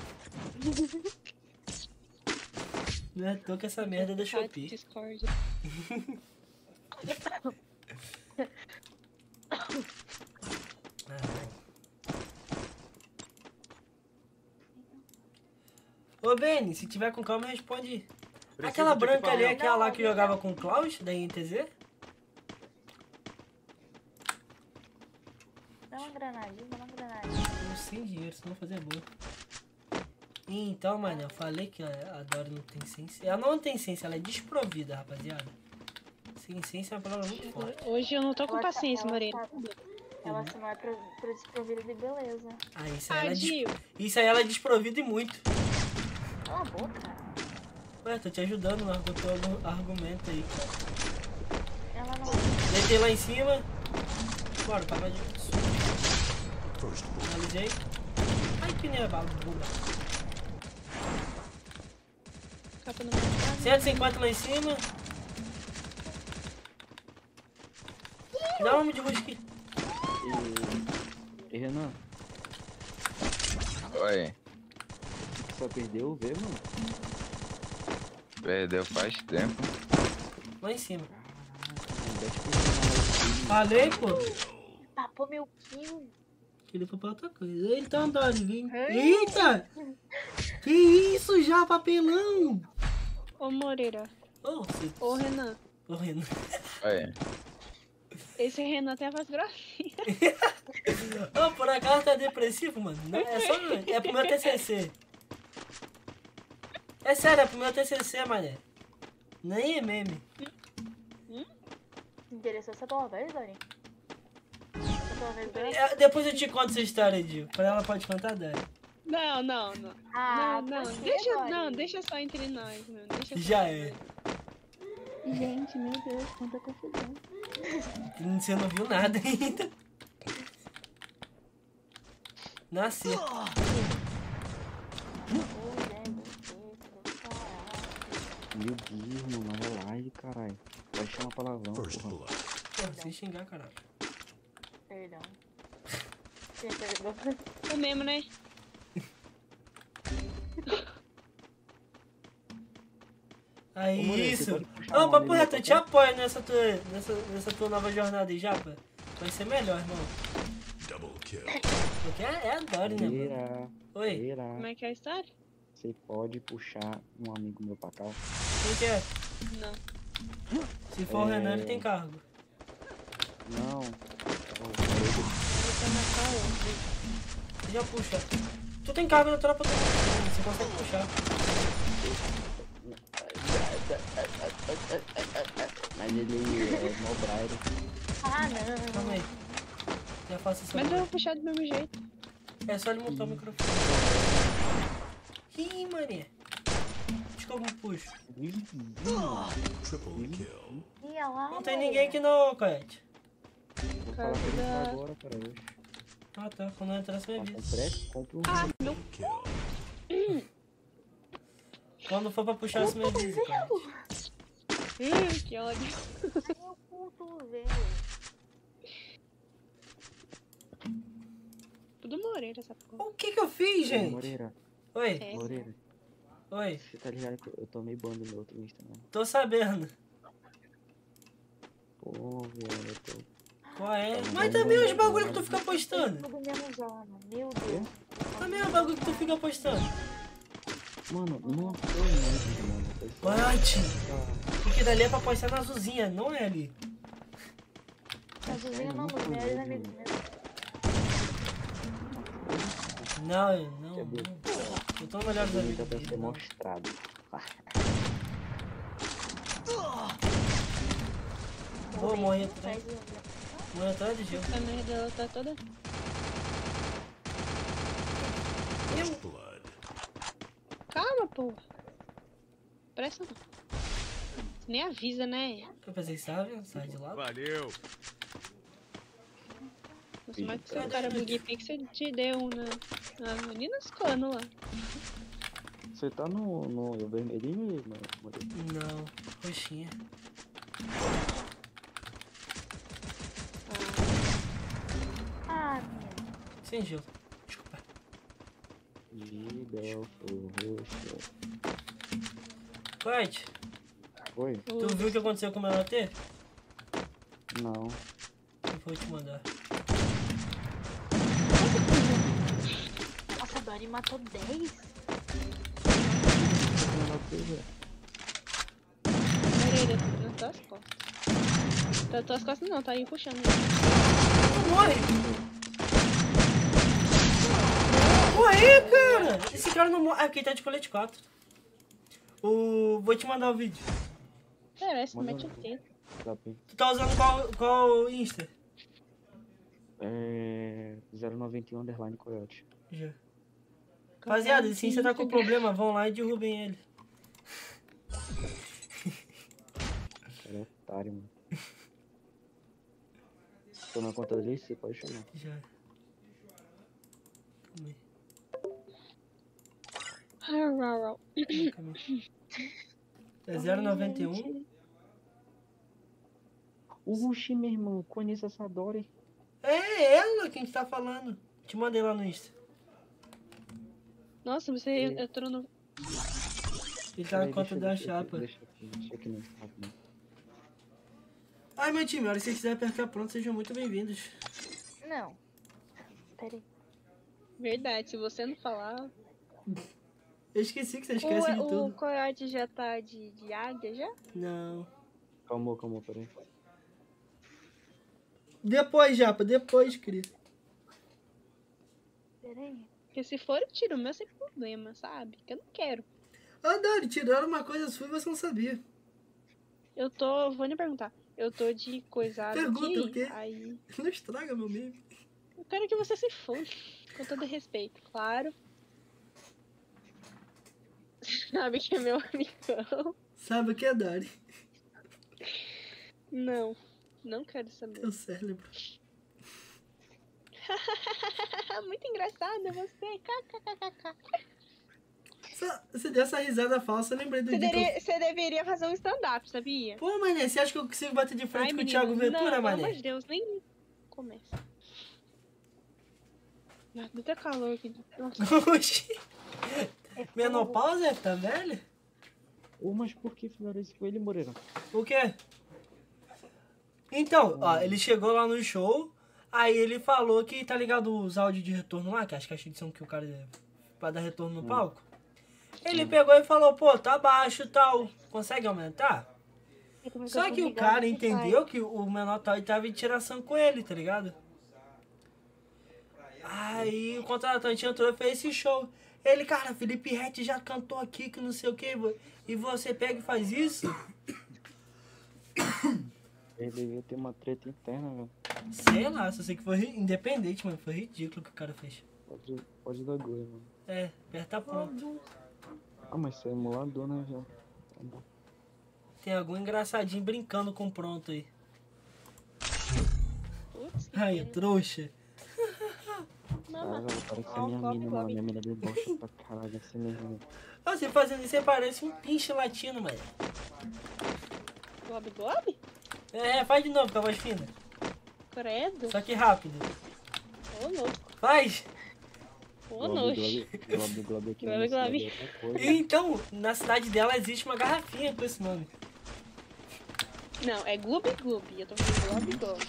Não é à toa que essa merda é da Shopee. Discord. Ô Benny, se tiver com calma, responde. Preciso Aquela de branca ali é equipamento. aquela lá que jogava com o Klaus, da INTZ? dá uma granadinha, dá uma granadinha. Não sem dinheiro, senão fazer bom. Então, mano, eu falei que a Dori não tem ciência. Ela não tem ciência, ela é desprovida, rapaziada. Sem ciência é uma palavra muito forte. Hoje eu não tô com Ela paciência, tá- Moreira. Ela se não é pro desprovida de beleza. Ah, isso aí, ela é Tadinho. isso aí ela é desprovida e muito. Cala a boca. Ué, tô te ajudando no teu argumento aí. Ela não. Deitei lá em cima. Bora, papai de finalizei. Ai, que nervado, bunda. Capa no mercado. 150 lá em cima. Dá um homem de rush aqui. E Renan, Oi. só perdeu o V, mano. Perdeu faz tempo. Lá em cima. Não deve ter Falei, pô. Tapou meu kill. Ele foi pra outra coisa. Então, Dori, vem. Eita! Que isso, já, papelão? Ô, Moreira. Ô, você... Ô, Renan. Ô, Renan. Oi. Esse Renan tem a voz grossinha. Ô, por acaso tá depressivo, mano? Não, é só... É pro meu TCC. É sério, é pro meu TCC, mané. Nem é meme. Interessou essa tua vez, Dori? Essa tua vez, Dori? Depois eu te conto essa história, Dio. Pra ela pode contar, Dori. Não, não, não. Ah, não, por quê, deixa, Dori? não, deixa só entre nós, meu. Deixa só Já entre é. nós. Gente, meu Deus, quanta confusão. Você não viu nada ainda. Nasci. Meu Deus, mano, na live, caralho. Vai chamar palavrão, porra. Pô, sem xingar, caralho. Perdão. Sim, perdão. É mesmo, né? Aí, Ô, Moreira, isso. você pode puxar Ô, uma papo dele reto, eu te pra cá? apoio nessa tua nova jornada aí, Japa. Vai ser melhor, irmão. Porque é a Dori, né, mano? Beira, Oi, beira. Como é que é a história? Você pode puxar um amigo meu pra cá? quem que é? Não. Se for o Renan, ele tem cargo. Não. Vou matar outro. Você já puxa. Tu tem cargo na tropa também. Você consegue puxar. Mas ele é Mobrairo. Ah, não. Calma aí. Já faço isso Mas eu agora. vou puxar do mesmo jeito. É só ele montar o microfone. Ih, mané. Acho que eu puxo. Ih, olha lá. Não tem ninguém aqui não, Coyote. Vou falar com ele agora, cara. Hoje. Ah tá, quando eu entrar você me avisa. Comprei, compra um. Quando for pra puxar você me avisa, Coyote. Que ódio. Meu cotovelo. Tudo Moreira essa porra. O que eu fiz, gente? Moreira, Oi, É. Moreira. oi. Você tá ligado que eu tomei ban do meu outro Insta, né? Tô sabendo. Pô, velho, eu tô... Qual é? Mas também os bagulho que tu fica postando. Tudo menos zona. Meu Deus. Também é o bagulho que tu fica postando. Mano, não foi muito, mano. Bate! Porque dali é pra postar na azulzinha, não é ali. Tá dizendo não, dos melhores amigos mesmo. Não, não, não. Eu tô no melhor dos Ainda amigos pra ser dele. mostrado. Vou morrer atrás. Morrer atrás de gelo. A merda dela tá toda. Calma, pô. Pressa não. Você nem avisa, né? Eu pensei, sabe? Sai de lá. Valeu. Nossa, mas que seu cara bug pixel te deu ali nos canos lá. Você tá no vermelhinho, mano? Não, roxinha. Ah, meu. Sem gelo. Desculpa. Delfo, roxo. Fight, Oi? tu viu o que aconteceu com o meu AT? Não. Eu vou te mandar. Nossa, a Dori matou 10. Moreira, nas tuas costas. Nas tuas costas não, tá aí puxando. Morre! Morre, cara! Esse cara não morre. Ah, porque ele tá de colete 4. Vou te mandar o vídeo. É, esse mete o tempo. Tu tá usando qual Insta? 091 underline coyote. Já. Rapaziada, esse Insta tá com problema, vão lá e derrubem ele. Cara, é otário, mano. Tô na conta dele, você pode chamar. Já. Calma aí. Calma aí. É 091. Oxi, meu irmão, conheço essa Dory. É ela que a gente tá falando. Te mandei lá no Insta. Nossa, você entrou no. Ele tá na conta da chapa. Deixa aqui no Insta rapidinho. Ai, meu time, a hora que vocês quiserem apertar pronto, sejam muito bem-vindos. Não. Pera aí. Verdade, se você não falar. Eu esqueci que você esquece de O tudo. coiote já tá de águia já? Não. Calma, peraí. Depois, Japa, depois, querido. Pera aí. Porque se for, eu tiro o meu sem problema, sabe? Que eu não quero. Ah, Dani, tiraram uma coisa sua e você não sabia. Eu tô. Vou nem perguntar. Eu tô de coisado Pergunta aqui. o quê? Aí. Não estraga meu meme. Eu quero que você se foda. Com todo respeito, claro. Sabe que é meu amigão. Sabe o que é, Dari? Não. Não quero saber. Teu cérebro. Muito engraçada você. KKKK. Você deu essa risada falsa, eu lembrei do dia que eu... Você deveria fazer um stand-up, sabia? Pô, mané, você acha que eu consigo bater de frente Ai, com o menino, Thiago Ventura, não, pelo mané? amor de Deus, nem começa. Ah, deu até calor aqui. Nossa. Oxi. Menopausa, tá velho? Mas por que fizeram isso com ele, Moreira? O quê? Então, ó, ele chegou lá no show, aí ele falou que, tá ligado os áudios de retorno lá, que as caixas de som que o cara pra dar retorno no palco? Ele pegou e falou, pô, tá baixo e tal, consegue aumentar? Só que o cara entendeu que o menor tava em tiração com ele, tá ligado? Aí o contratante entrou e fez esse show. Ele, cara, Felipe Rett já cantou aqui, que não sei o que, e você pega e faz isso? Ele devia ter uma treta interna, velho. Sei lá, só sei que foi independente, mano. Foi ridículo o que o cara fez. Pode dar gosto, mano. É, aperta a ponta. Ah, mas isso é emulador, né, velho? Tem algum engraçadinho brincando com o pronto aí. Putz, que Ai, pena. trouxa. Ah, Mama. velho, parece a Ó, minha Globo, mina, Globo. mano. Minha mina debocha pra caralho, assim mesmo. Ah, você fazendo isso, você parece um pinche latino, mano. Globo, Globo? É, faz de novo com a voz fina. Credo. Só que rápido. Ô, louco. Faz! Ô, nojo. Globo aqui Globo, na Globo. cidade é outra coisa. Então, na cidade dela existe uma garrafinha com esse nome. Não, é Gloob Gloob. Eu tô falando Globo Globo.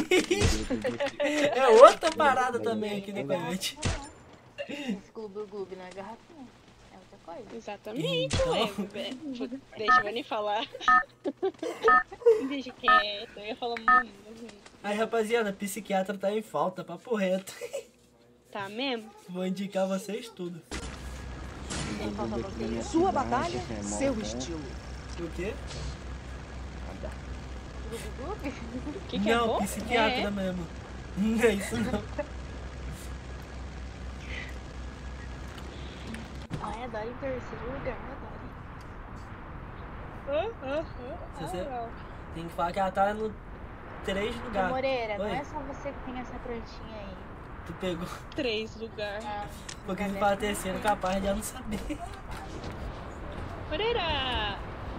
É outra parada também aqui no Coyote. Esse Gloob não é garrafinha. É outra coisa. Exatamente, Então. ué. Deixa eu nem falar. Deixa quieto. Eu ia falar Aí, rapaziada, psiquiatra tá em falta, papo reto. Tá mesmo? Vou indicar vocês tudo. Sua batalha, seu estilo. O quê? Gloob? O que é Não, bom? psiquiatra mesmo. Não é isso não. Ai, adoro em terceiro lugar, adoro. Você tem que falar que ela tá no 3 Ô, lugares. Moreira, não Oi? é só você que tem essa plantinha aí. Tu pegou. 3 lugar. Ah, Porque se fala terceiro, capaz de ela não saber. Moreira!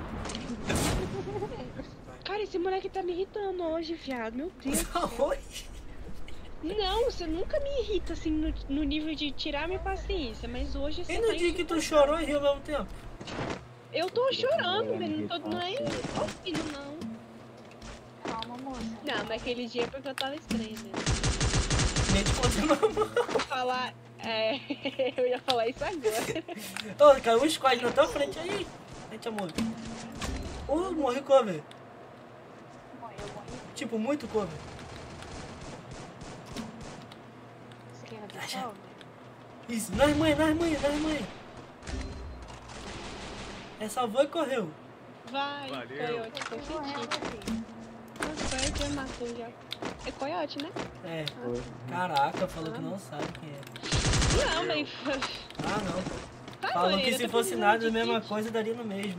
Cara, esse moleque tá me irritando hoje, viado. Meu Deus. Oi? Não, você nunca me irrita assim no nível de tirar minha paciência, mas hoje você E tá no dia que tu chorou e riu ao mesmo tempo? Eu tô chorando, velho. Não tô nem ouvindo, não. calma, moça. Não, naquele dia é porque eu tava estranha, né? Mente contra mamãe. Vou falar. É. Eu ia falar isso agora. Ô, caiu um squad na tua frente aí. Gente, amor. Morri cover. Morreu. Tipo, muito cover. Você quer que eu Acha? salve? Isso, nas mãe. É, salvou e correu. Vai, Valeu. coiote, tô sentindo. Nossa, coiote já matou já. É coiote, né? É. Caraca, falou que não sabe quem é. Não, mas. Ah, não. Vai, Falou Moreira, que se eu tô fosse precisando nada, de a mesma kit. coisa daria no mesmo.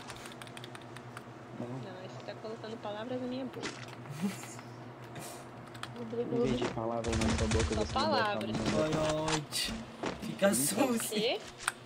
Não, você tá colocando palavras na minha boca. Em vez de palavras na sua boca, Só você palavras. bota a mão. Coyote. Fica O sucio. quê?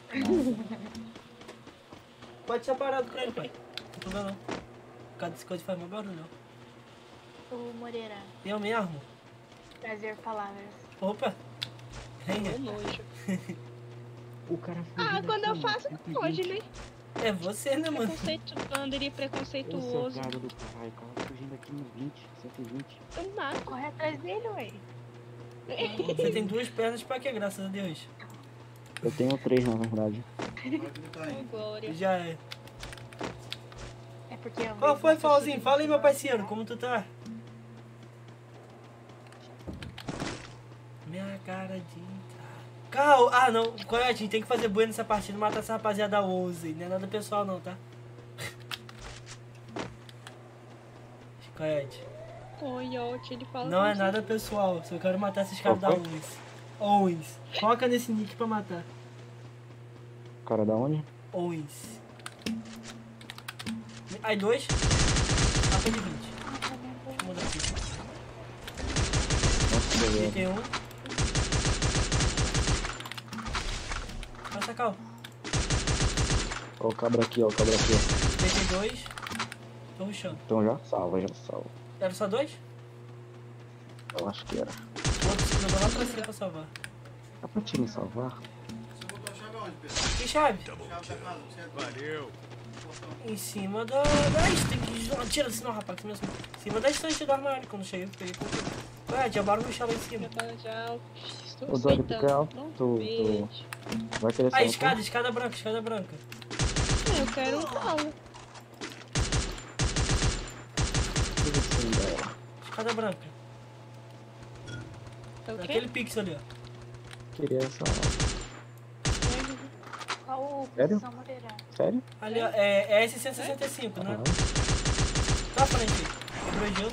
Pode ser parado com ele, pai. Não tô vendo não. Por causa desse coisa faz mais barulho, não. Ô, Moreira, Eu mesmo? trazer palavras. Opa. Ô, Venha. nojo. O cara fugiu Ah, quando daqui, eu mano. faço, hoje, né? É você, né, mano? Preconceituando, Ô, seu preconceituoso. cara do caralho, o cara fugindo aqui no 20, 120. Eu mato. Corre atrás dele, ué. Você tem 2 pernas pra quê, graças a Deus? Eu tenho 3, na verdade. Ô, glória. Já é. É porque eu Qual foi, Falzinho? Fala aí, meu parceiro, como tu tá? Minha cara de... Cal... Ah, não. Coyote, a gente tem que fazer bué nessa partida e matar essa rapaziada 11. Não é nada pessoal, não, tá? Coyote. Coiote, ele fala. Não é como nada pessoal. Só quero matar esses caras da Qual Owens. Owens. Foca nesse nick pra matar. O cara da onde? Owens. Aí 2. Mapa de 20. Deixa eu mudar aqui. Nossa, beleza. 31. Passa cal. Ó o cabra aqui, ó o cabra aqui. 32. Tô rushando. Então já salva. Era só 2? Eu acho que era. O outro se jogou lá pra cima pra salvar. Dá pra te me salvar? Que chave? Valeu. Em cima da estante. Não, tira senão, rapaz. Mesmo. Em cima da estante do armário. Quando cheguei, eu peguei com... Ué, diabaram no chão lá em cima. Já estou Ô, Dori, aceitando. fica alto. Pronto, beijo. Vai querer Ah, salvar? escada branca. Eu quero um pau. Tudo assim dela. Escada branca. É o quê? Naquele pixel ali, ó. Queria essa. Qual Sério? posição, Moreira? Sério? Ali, ó. É S165, né? Aham. Tá à frente. Quebrou gelo.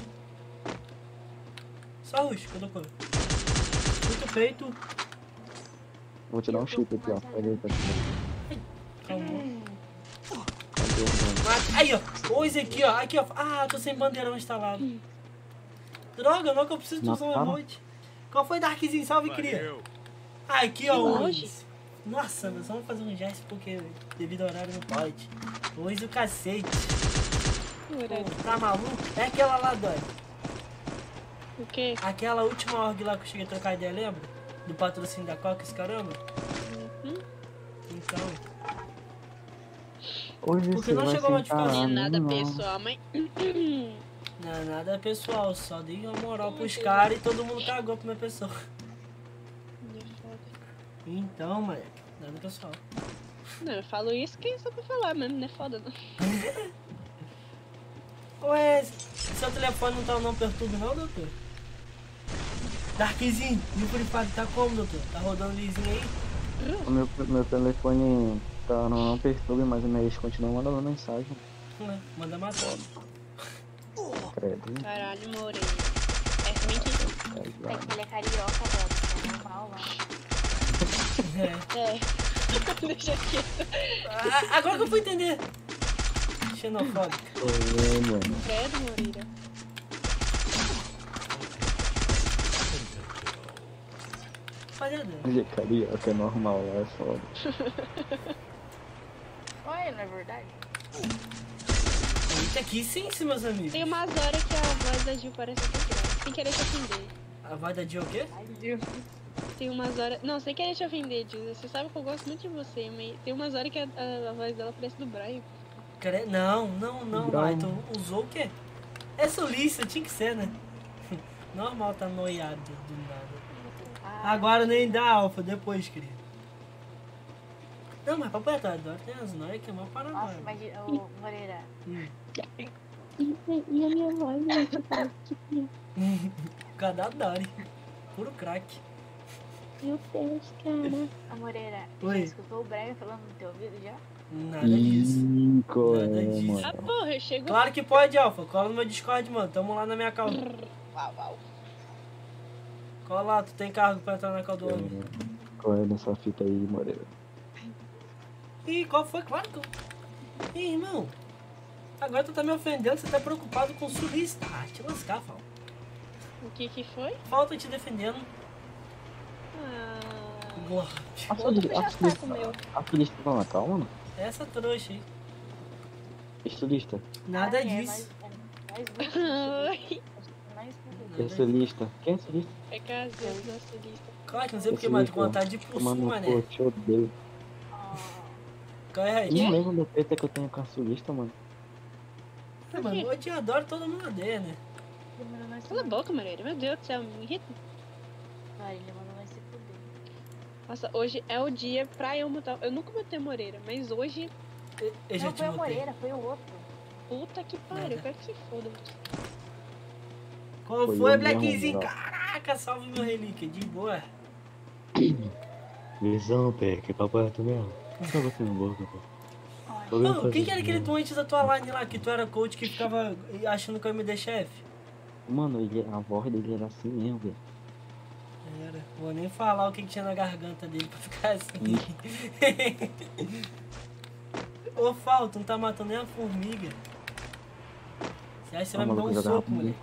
Só rush, que eu dou cor. Muito peito. Vou te dar um chip aqui, ó. Pega aí pra ti. Calma. Mata. Aí, ó. Oi, aqui, ó. Aqui, ó. Ah, tô sem bandeirão instalado. Droga, não que eu preciso de usar um emote. Qual foi, Darkzinho? Salve, cria. Valeu. Ah, aqui, ó. Emoji? Hoje. Nossa, nós vamos fazer um gesto porque devido ao horário não pode. Hoje o cacete. Pô, tá maluco? É aquela lá, Dói. O quê? Aquela última org lá que eu cheguei a trocar ideia, lembra? Do patrocínio da Coca, esse caramba? Uhum. Então. Hoje Porque você não vai chegou a sentar notificação. Não é nada não. pessoal, mas. Não é nada pessoal, só dei uma moral pros caras e todo mundo cagou pra minha pessoa. Então, mano, nada pessoal. Não, eu falo isso que é só pra falar mesmo, não é foda não. Ué, seu telefone não tá não perturba não, doutor? Darkzinho, e o Free Fire tá como, doutor? Tá rodando lisinho aí? O meu telefone tá, não perturbe, mas o meu ex continua mandando mensagem. Ué, manda matar. Credo. Caralho, Moreno. É ruim que. É que ele é carioca, velho. É normal lá. É. É. Deixa quieto. Agora que eu fui entender. Xenofóbico. Ô, mano. Credo, Moreira. Rapaziada. Mas é carioca, é normal lá, é foda. Olha, não é verdade? Eita, aqui sim, meus amigos. Tem umas horas que a voz da Gil parece até grave. Sem querer te ofender. A voz da Dia o quê? Ai, Deus. Tem umas horas. Não, sem querer te ofender, Gil. Você sabe que eu gosto muito de você, mas tem umas horas que a voz dela parece do Brian. Não, mas tu usou o quê? É solista, tinha que ser, né? Normal tá noiado do nada. Agora nem dá alfa, depois, querido. Não, mas papo é adoro, tem as noias que é mó Nossa, paranoia. imagina, ô Moreira. E a minha voz, né? Tipo, Cada Dari. Puro crack. meu Deus, cara. Ô Moreira, Oi. já escutou o Brian falando no teu ouvido já? Nada disso. Ih, qual é, Nada disso. Ah, mano? porra, eu chego. Claro que pode, Alfa. Cola no meu Discord, mano. Tamo lá na minha cal. Uau. Cola lá, tu tem cargo pra entrar na cal do homem. Qual é nessa fita aí, Moreira? Ih, qual foi? Claro que eu... Ih, irmão. Agora tu tá me ofendendo, você tá preocupado com o sulista. Ah, te lascar, Fal. O que foi? Falta te defendendo. Ah. Glória. A sulista tá na cal, mano? Essa trouxa aí. Estudista. Nada Ah, disso. Ai. É sulista. Quem é sulista? É caseiro, nossa lista. Claro que não sei porque, mas com vontade de ir pro sul, Mano, mané. pô, te odeio. Qual é Eu aí? não lembro da treta que eu tenho com a sulista, mano. Ah, mano, eu te adoro, todo mundo odeia, né? Cala a boca, Marília. Meu Deus do céu, me irrita. Vai, ele mandou nós se fuder. Nossa, hoje é o dia pra eu mutar. Eu nunca mutei a Moreira, mas hoje. Eu já Não te foi o mutei. Moreira, foi o outro. Puta que pariu, Nada. eu quero que se foda. Qual Foi foi, eu Blackzinho? mesmo, Caraca, salve meu relíquia, de boa. Visão, pé, que papo é tu mesmo? Só você no boca, pô. Ô, quem que era aquele tu antes da tua line lá, que tu era coach que ficava achando que eu ia me dar chefe? Mano, a voz dele era assim mesmo, velho. Era. Vou nem falar o que tinha na garganta dele pra ficar assim. Ô, Fal, tu não tá matando nem a formiga. Você acha que você vai me dar um soco, moleque?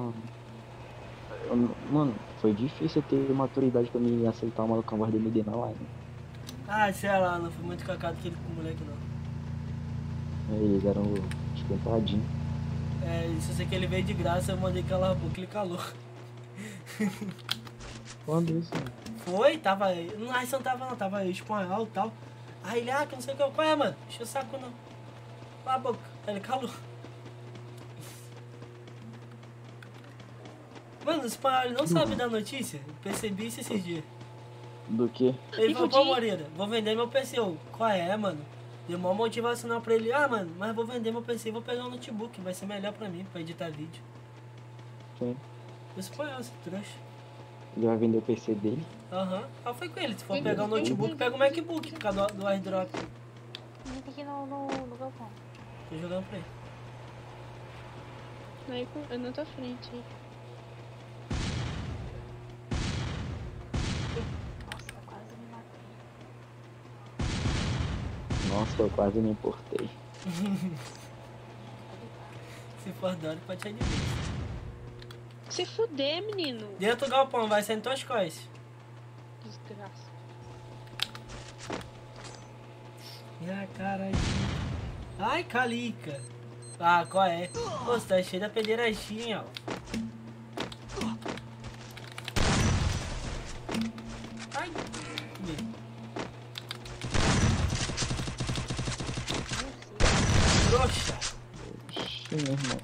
Mano, foi difícil eu ter maturidade pra me aceitar o maluco com a voz dele na live. Ah, sei lá, não foi muito cacado aquele com o moleque, não. Eles eram esquentadinhos. É, se você que ele veio de graça, eu mandei calar a boca, ele calou. Quando isso? Foi, tava. Não, aí você não tava, não, tava espanhol e tal. Aí ele, que não sei o que. Qual é, mano? Enche o saco não. Cala a boca. Aí ele calou. Mano, o espanhol ele não sabe dar notícia. Eu percebi isso esses dias. Do que? Ele falou, pô, Moreira, vou vender meu PC. Eu, qual é, mano? Deu uma motivacional pra ele. Ah, mano, mas vou vender meu PC e vou pegar um notebook. Vai ser melhor pra mim, pra editar vídeo. Quem? O espanhol, esse trouxa. Ele vai vender o PC dele? Aham. Ah, foi com ele. Se for pegar um notebook, pega um MacBook por causa do airdrop. Fica aqui no balcão. Tô jogando pra ele. Aí eu na tua frente. Nossa, eu quase me matei. Nossa, eu quase me importei. Se for Dory, pode ser de mim. Se fuder, menino. Dentro do galpão, vai sair em tuas costas. Desgraça. Ah, caralho. Ai, Calica. Ah, qual é? Pô, você tá cheio da pederastinha, ó. Ai. Trouxa. Oxi, meu irmão.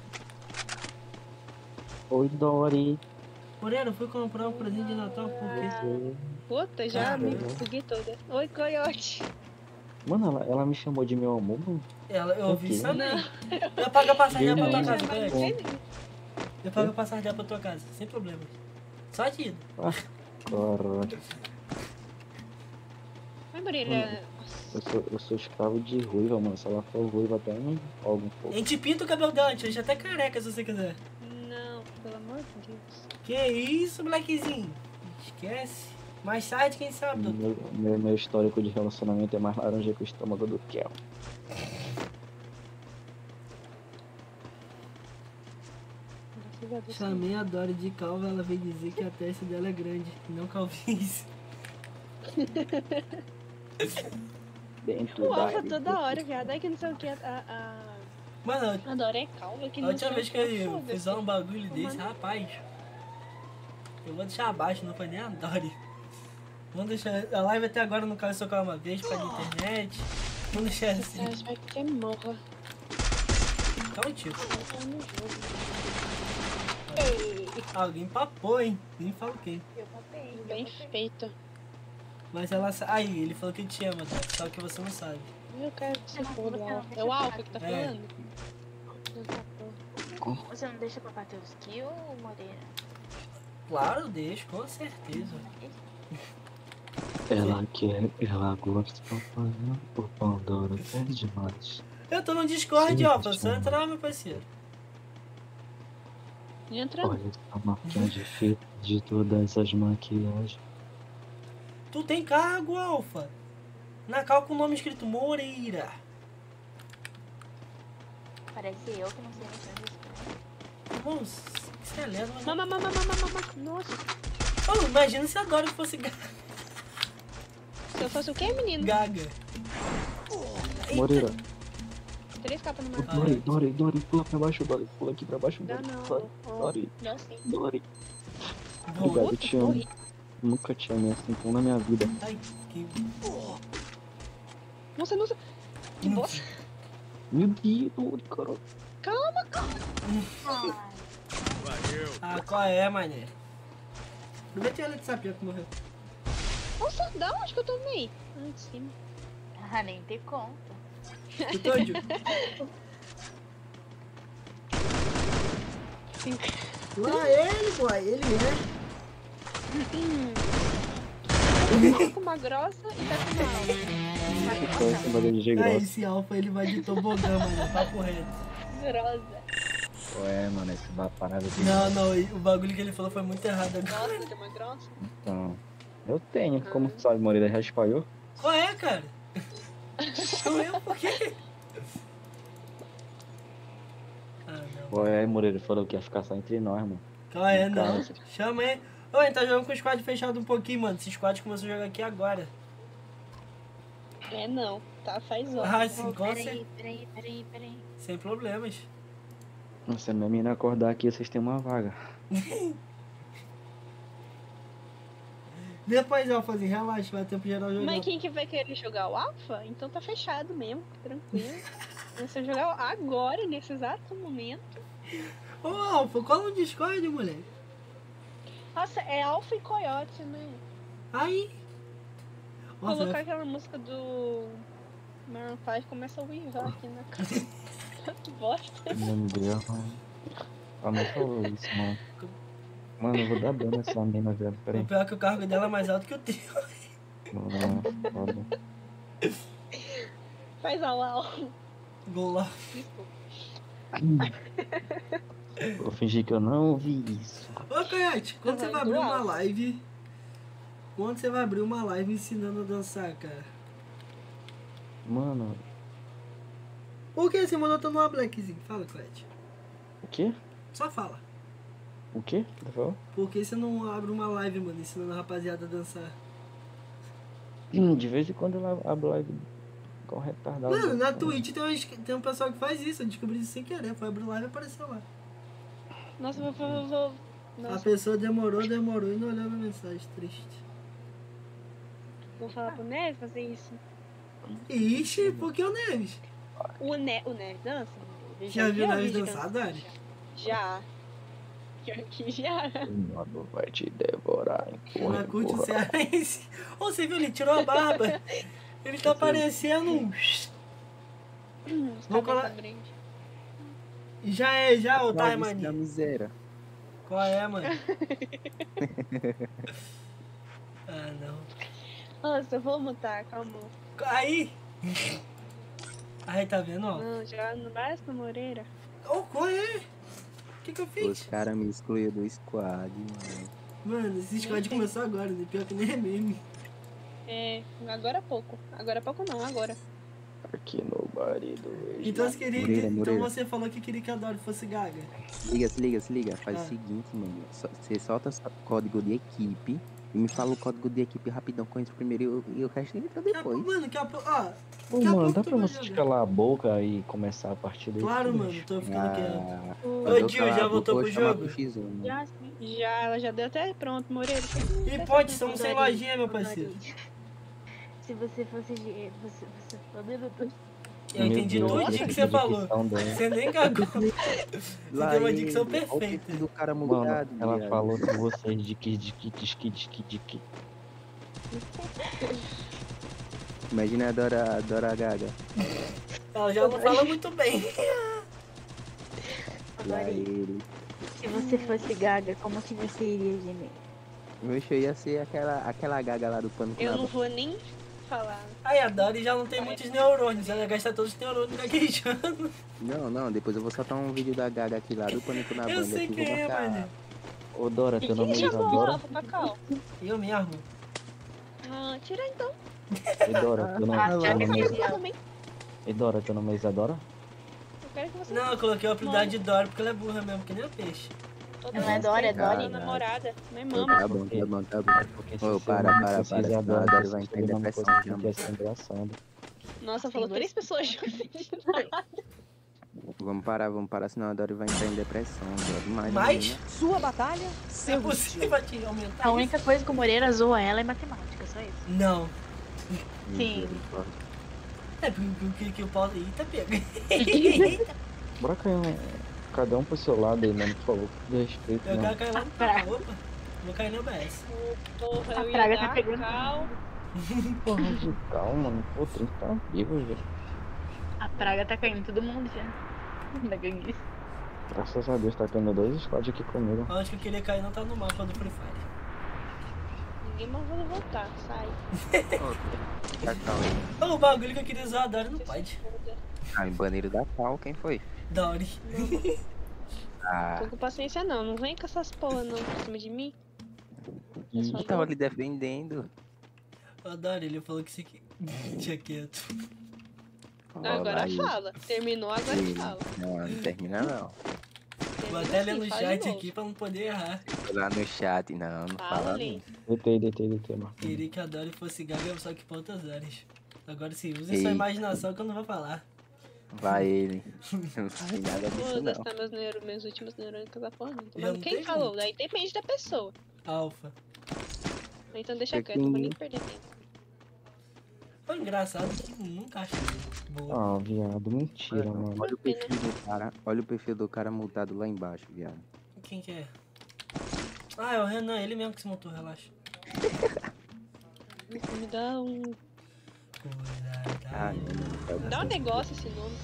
Oi, Dory. Moreno, fui comprar um presente de Natal por quê? Puta, já Ah, me beleza. buguei toda. Oi, coiote. Mano, ela me chamou de meu amor, mano. Eu ouvi Ok. isso também. Eu pago a passagem dela pra tua Beleza. casa, Mas Coyote. Eu pago a passagem dela pra tua casa, sem problemas. Só de ida. Caralho. Vai, Moreira. Eu sou escravo de ruiva, mano. Se ela for ruiva, até me empolga um A pouco. gente pinta o cabelo dela, a gente deixa até careca se você quiser. Não, pelo amor de Deus. Que isso, molequezinho? Esquece. Mais tarde, quem sabe, doutor? Meu histórico de relacionamento é mais laranja que o estômago do Kel. Chamei a Dory de calva, ela veio dizer que a testa dela é grande, não calvície. Dentro O da Alfa toda hora, viado. É que não sei o que. Mano, A Dora é calva que a não última sei vez o que eu foda-se. fiz um bagulho desse, rapaz, eu vou deixar abaixo, não foi nem a Dory. Vamos deixar. A live até agora não caiu socar uma vez pra internet. Vamos deixar assim. Eu espero que você morra. Calma, tio. Eu não jogo. Alguém papou, hein? Nem falo quem. Eu papei. Bem feito. Mas ela. Aí, ele falou que te ama, tá? Só que você não sabe. Eu quero que você foda, Alfa. É o Alfa que tá É. falando? Você não deixa pra bater os kills, Moreira? Claro, deixo, com certeza. Ela gosta de papai, o Pandora é demais. Eu tô no Discord, Sim, ó. te Você amo. entrar, meu parceiro. Entra. Olha essa maquiagem feita de todas essas maquiagens. Tu tem cargo, Alfa. Na cal com o nome escrito Moreira. Parece eu que não sei mexer nisso. Irmão, isso é lento, mas... Mama. Nossa. Oh, imagina se a Dory fosse Se eu fosse o quê, menino? gaga. Moreira, 3 capas no mar. Dory, pula pra baixo, Dory, pula aqui pra baixo, Dá Dory. não. Dory, Dá sim. Dory. Bom, Obrigado, eu te amo. Morri. Nunca te amei assim como na minha vida. ai, que... Nossa. Que bosta. Meu Deus, Dory, caralho. Calma. Valeu. Ah, qual é, mané? Não mete ela de sapinha que morreu. Nossa, da onde que eu tomei? Ah, de cima. Ah, nem te conta. Tu tô, Ju? Lá ele, boy, ele é. Tá com uma grossa e tá com uma alta. Ficou esse bagulho de Ah, grossa. esse Alfa ele vai de tobogã, mano. Papo reto. Grossa. Ué, mano, esse parada aqui. Não, o bagulho que ele falou foi muito errado agora. Nossa, tem uma grossa. Então, eu tenho, como tu sabe, Moreira já espalhou. Qual é, cara? Sou eu, por quê? Ah, não. Ué, Moreira falou que ia ficar só entre nós, mano. Qual é, não? Calma. Chama aí. Ô, a gente tá jogando com o squad fechado um pouquinho, mano. Esse squad começou a jogar aqui agora. É não, tá? Faz Ah, hora. sim, com certeza. Peraí. Sem problemas. Se a minha menina acordar aqui, vocês têm uma vaga. Depois, Alfazinho, relaxa, vai ter tempo geral jogando. Mas quem que vai querer jogar o Alpha? Então tá fechado mesmo, tranquilo. Você jogar agora, nesse exato momento. Ô, Alfa, cola no Discord, moleque. Nossa, é Alpha e Coyote, né? Aí. Nossa, Colocar aquela música do Maroon 5 começa a uivar aqui na cara. Que bosta. Meu Deus, mano. Ela não falou isso, mano. Mano, eu vou dar dano nessa mina, velho. Pera o aí. pior é que o cargo dela é mais alto que o teu. Não, foda. Faz au. Gol lá. Vou fingir que eu não ouvi isso. Ô, Coyote, quando você vai abrir Uau. uma live... Quando você vai abrir uma live ensinando a dançar, cara? Mano, Por que você mandou no Blackzinho? Fala, Clete. O quê? Só fala. O quê? Tá falando? Por que você não abre uma live, mano, ensinando a rapaziada a dançar? De vez em quando eu abro live com retardado. Mano, na Twitch tem um pessoal que faz isso. Eu descobri isso sem querer. Foi abrir live e apareceu lá. Nossa, A Nossa, pessoa demorou e não olhou a mensagem. Triste. vou falar pro Neves fazer isso. Ixi, por que o Neves? O Neves dança? Eu Já viu o Neves vídeo dançar, Dani? Já. Pior que já. O modo vai te devorar. Empurra, Ela curte o empurra. cearense. Ô, você viu? Ele tirou a barba. Ele tá parecendo um... Vou colar... Já, ô Da Taimani. miséria. Qual é, mano? Ah, não. Nossa, eu vou mutar, calma. Aí! Aí, tá vendo, ó? Não, já não basta, Moreira. Ô, qual é? O que eu Os fiz? caras me excluíram do squad, mano. Mano, esse squad começou agora, né? Pior que nem é meme. É, agora há pouco. Agora há pouco não, agora. Aqui no marido. Então você queria Moreira, que... Então Moreira. você falou que queria que a Dory fosse gaga. Se liga. Faz o seguinte, mano. Você solta o código de equipe e me fala o código de equipe rapidão com isso primeiro e o resto entra depois. Mano, daqui a pouco... Ó, Ô, daqui a mano, pouco dá tu pra vai você jogar. calar a boca e começar a partida aí? Claro, mano, tô ficando quieto. Ah, Ô, quando eu Gil, calar já a boca, voltou eu vou pro chamar jogo? X1, mano. Já, sim. Já, ela já deu até pronto, Moreira. E pode, estamos sem lojinha, meu parceiro. Se você fosse de... Você Eu entendi Meu Deus, tudinho que essa você falou. dicção dela. Você nem cagou. Você Lá deu uma ele, dicção olha o perfeita. perfil do cara Mano, mudado, ela viado. falou com vocês de que. Imagina a Dora Gaga. Ela já não fala muito bem. Lá ele. Se você fosse gaga, como que você iria gemer? Oxe, eu ia ser aquela Gaga lá do pano com Eu a não vou nem falar. Aí a Dory já não tem muitos neurônios. Ela gasta todos os neurônios gaguejando. Não, depois eu vou soltar um vídeo da Gaga aqui lá do Pânico na Eu Banda. sei Aqui, quem vou é, marcar. mano. Ô, Dora, teu nome é Quem chamou o Isadora? Rafa Cacau? Eu mesmo. Ah, tira então. E Dora, teu nome, teu Já que nome você é... também. E Dora, teu nome é Isadora? Eu quero que você Não, eu coloquei o apelido de Dory porque ela é burra mesmo, que nem a peixe. Toda Não é Dora, é respeito à Dori. namorada. Não é Tá mama. bom. Porque se Ô, seu para, nome para, fosse para, Isadora, senão a Dori você vai entrar em teria uma depressão coisa que já, ia ser engraçado. Nossa, falou 3 pessoas juntas. Vamos parar, senão a Dori vai entrar em depressão. Já demais. Mas menina. Sua batalha, é seu possível te aumentar A isso? única coisa que o Moreira zoa ela é matemática, só isso. Não. Sim. É porque que eu posso... Eita, pega. Eita. Bora cair cada um pro seu lado aí, mano, por favor. De respeito, Eu não. quero cair lá no carro. Opa. Vou cair no OBS. Porra, A eu ia praga tá dar pegando. cal. Porra, de calma, mano. Pô, tem que tá vivo, velho. A praga tá caindo todo mundo já. Da ganguice. Graças a Deus, tá caindo 2 squads aqui comigo. Onde que eu queria cair não tá no mapa do Free Fire. Ninguém mandou voltar, sai. Da Cal. Ô, o bagulho que eu queria usar a Dory não pode. Ah, em baneiro da Cal, quem foi? Dory. Ah, Tô com paciência não, não vem com essas porra não por cima de mim. eu tava lhe defendendo. Ô, Dory, ele falou que você tinha quieto. Agora Vai. fala. Terminou, agora Sim. fala. Não termina não. Vou Termina até ler assim, no fala de chat novo. aqui pra não poder errar. Lá no chat, não Fala fala ali. não. Deitei, mano. Queria que a Dory fosse gaga, só que pra outras áreas. Agora sim, use sua Eita. imaginação que eu não vou falar. Vai ele. Não sai nada Vou disso não. gastar meus últimos neurônios com essa porra. Não tô Eu vendo não quem tenho falou, muito. daí depende da pessoa. Alfa. Então deixa Eu quieto, não vou nem tenho. perder tempo. Foi engraçado que nunca achei boa. Ah, viado, mentira, mano. Olha o perfil do cara. Olha o perfil do cara mutado lá embaixo, viado. Quem que é? Ah, é o Renan, ele mesmo que se montou, relaxa. Me dá um. Ah, Cuidado. Dá um negócio esse nome.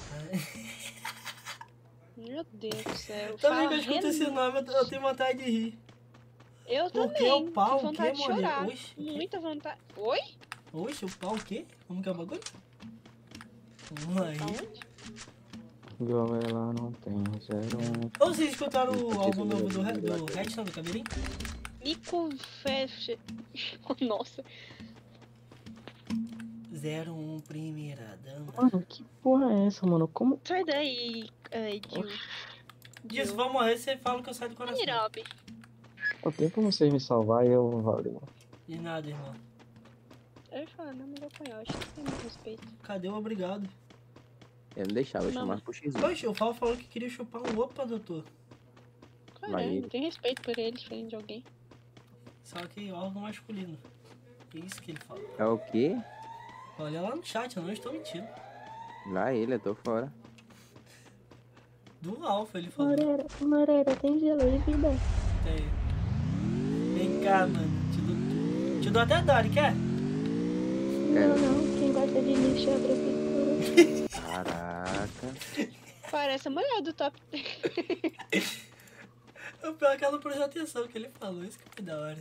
Meu Deus do céu. Toda vez Fala que eu escuto esse Renan. nome, eu tenho vontade de rir. Eu Porque também. o pau, Tenho vontade o de quê, mulher? chorar. Oxe, o quê? Muita vontade. Oi? Oxe, o pau o quê? Como que é o bagulho? Vamos aí. Tá onde? Galera, não tem 01. Ou vocês escutaram o álbum novo do Hatch, não, do Cabelinho? Nico Feche. Nossa. 01 primeira dama. Mano, que porra é essa, mano? Como. Sai daí, Jill. Diz, vou morrer, você fala que eu saio do coração. Nirobe. O tempo vocês me salvar e eu valeu. De nada, irmão. Eu ia falar, não, mas eu apanhar, acho que tem meu respeito. Cadê o obrigado? Eu não deixava, eu Não. chamava pro X1. Poxa, o Fal falou que queria chupar um. Opa, doutor. Caralho, não tem respeito por ele, diferente de alguém. Só que órgão masculino. É isso que ele fala. É o quê? Olha lá no chat, eu não estou mentindo. Lá ele, eu tô fora. Do Alfa ele falou. Moreira, tem gelo de vida. Tem. Vem cá, mano. Te dou até Dori, quer? Não, quem gosta de lixo é a prefeitura. Caraca. Parece a mulher do top. O pior é que ela não prestou atenção que ele falou. Isso que foi da hora.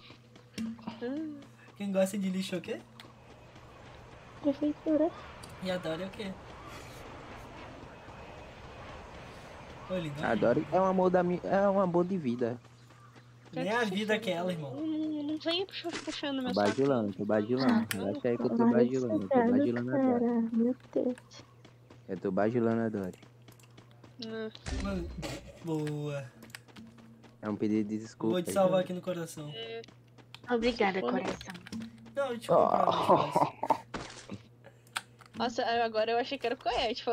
Quem gosta de lixo é o quê? Prefeitura. E a Dori é o quê? Ô, lindo. Adoro. É um amor da minha. É um amor de vida. Nem a vida que é ela, irmão. Não venha puxando meu Tô saco. bajulando, tô bajulando. Relaxa aí que eu tô bajulando. Eu tô bajulando a Dori. Cara, meu Deus. Eu tô bajulando a Dori. Mano, boa. É um pedido de desculpa. Vou te aí, salvar Dori. aqui no coração. Obrigada, coração. Não, eu te compro. Nossa, agora eu achei que era o Coyote.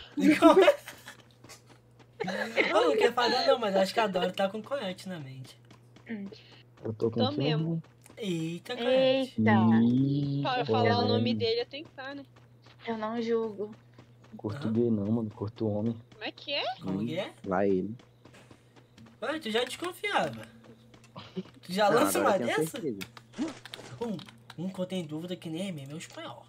Não, não quer falar não, mas acho que a Dori tá com coiote na mente. Eu tô com Tô quem? mesmo. Eita, coiote. Ih, Pra porra, falar o nome velho. dele, eu tenho que estar, né? Eu não julgo. Curto gay não, mano. Curto homem. Como é que é? Como que é? Lá ele. Ué, tu já desconfiava. Tu já Não, lança agora uma eu tenho dessa? certeza. Um que eu tenho dúvida que nem é mesmo, é o espanhol.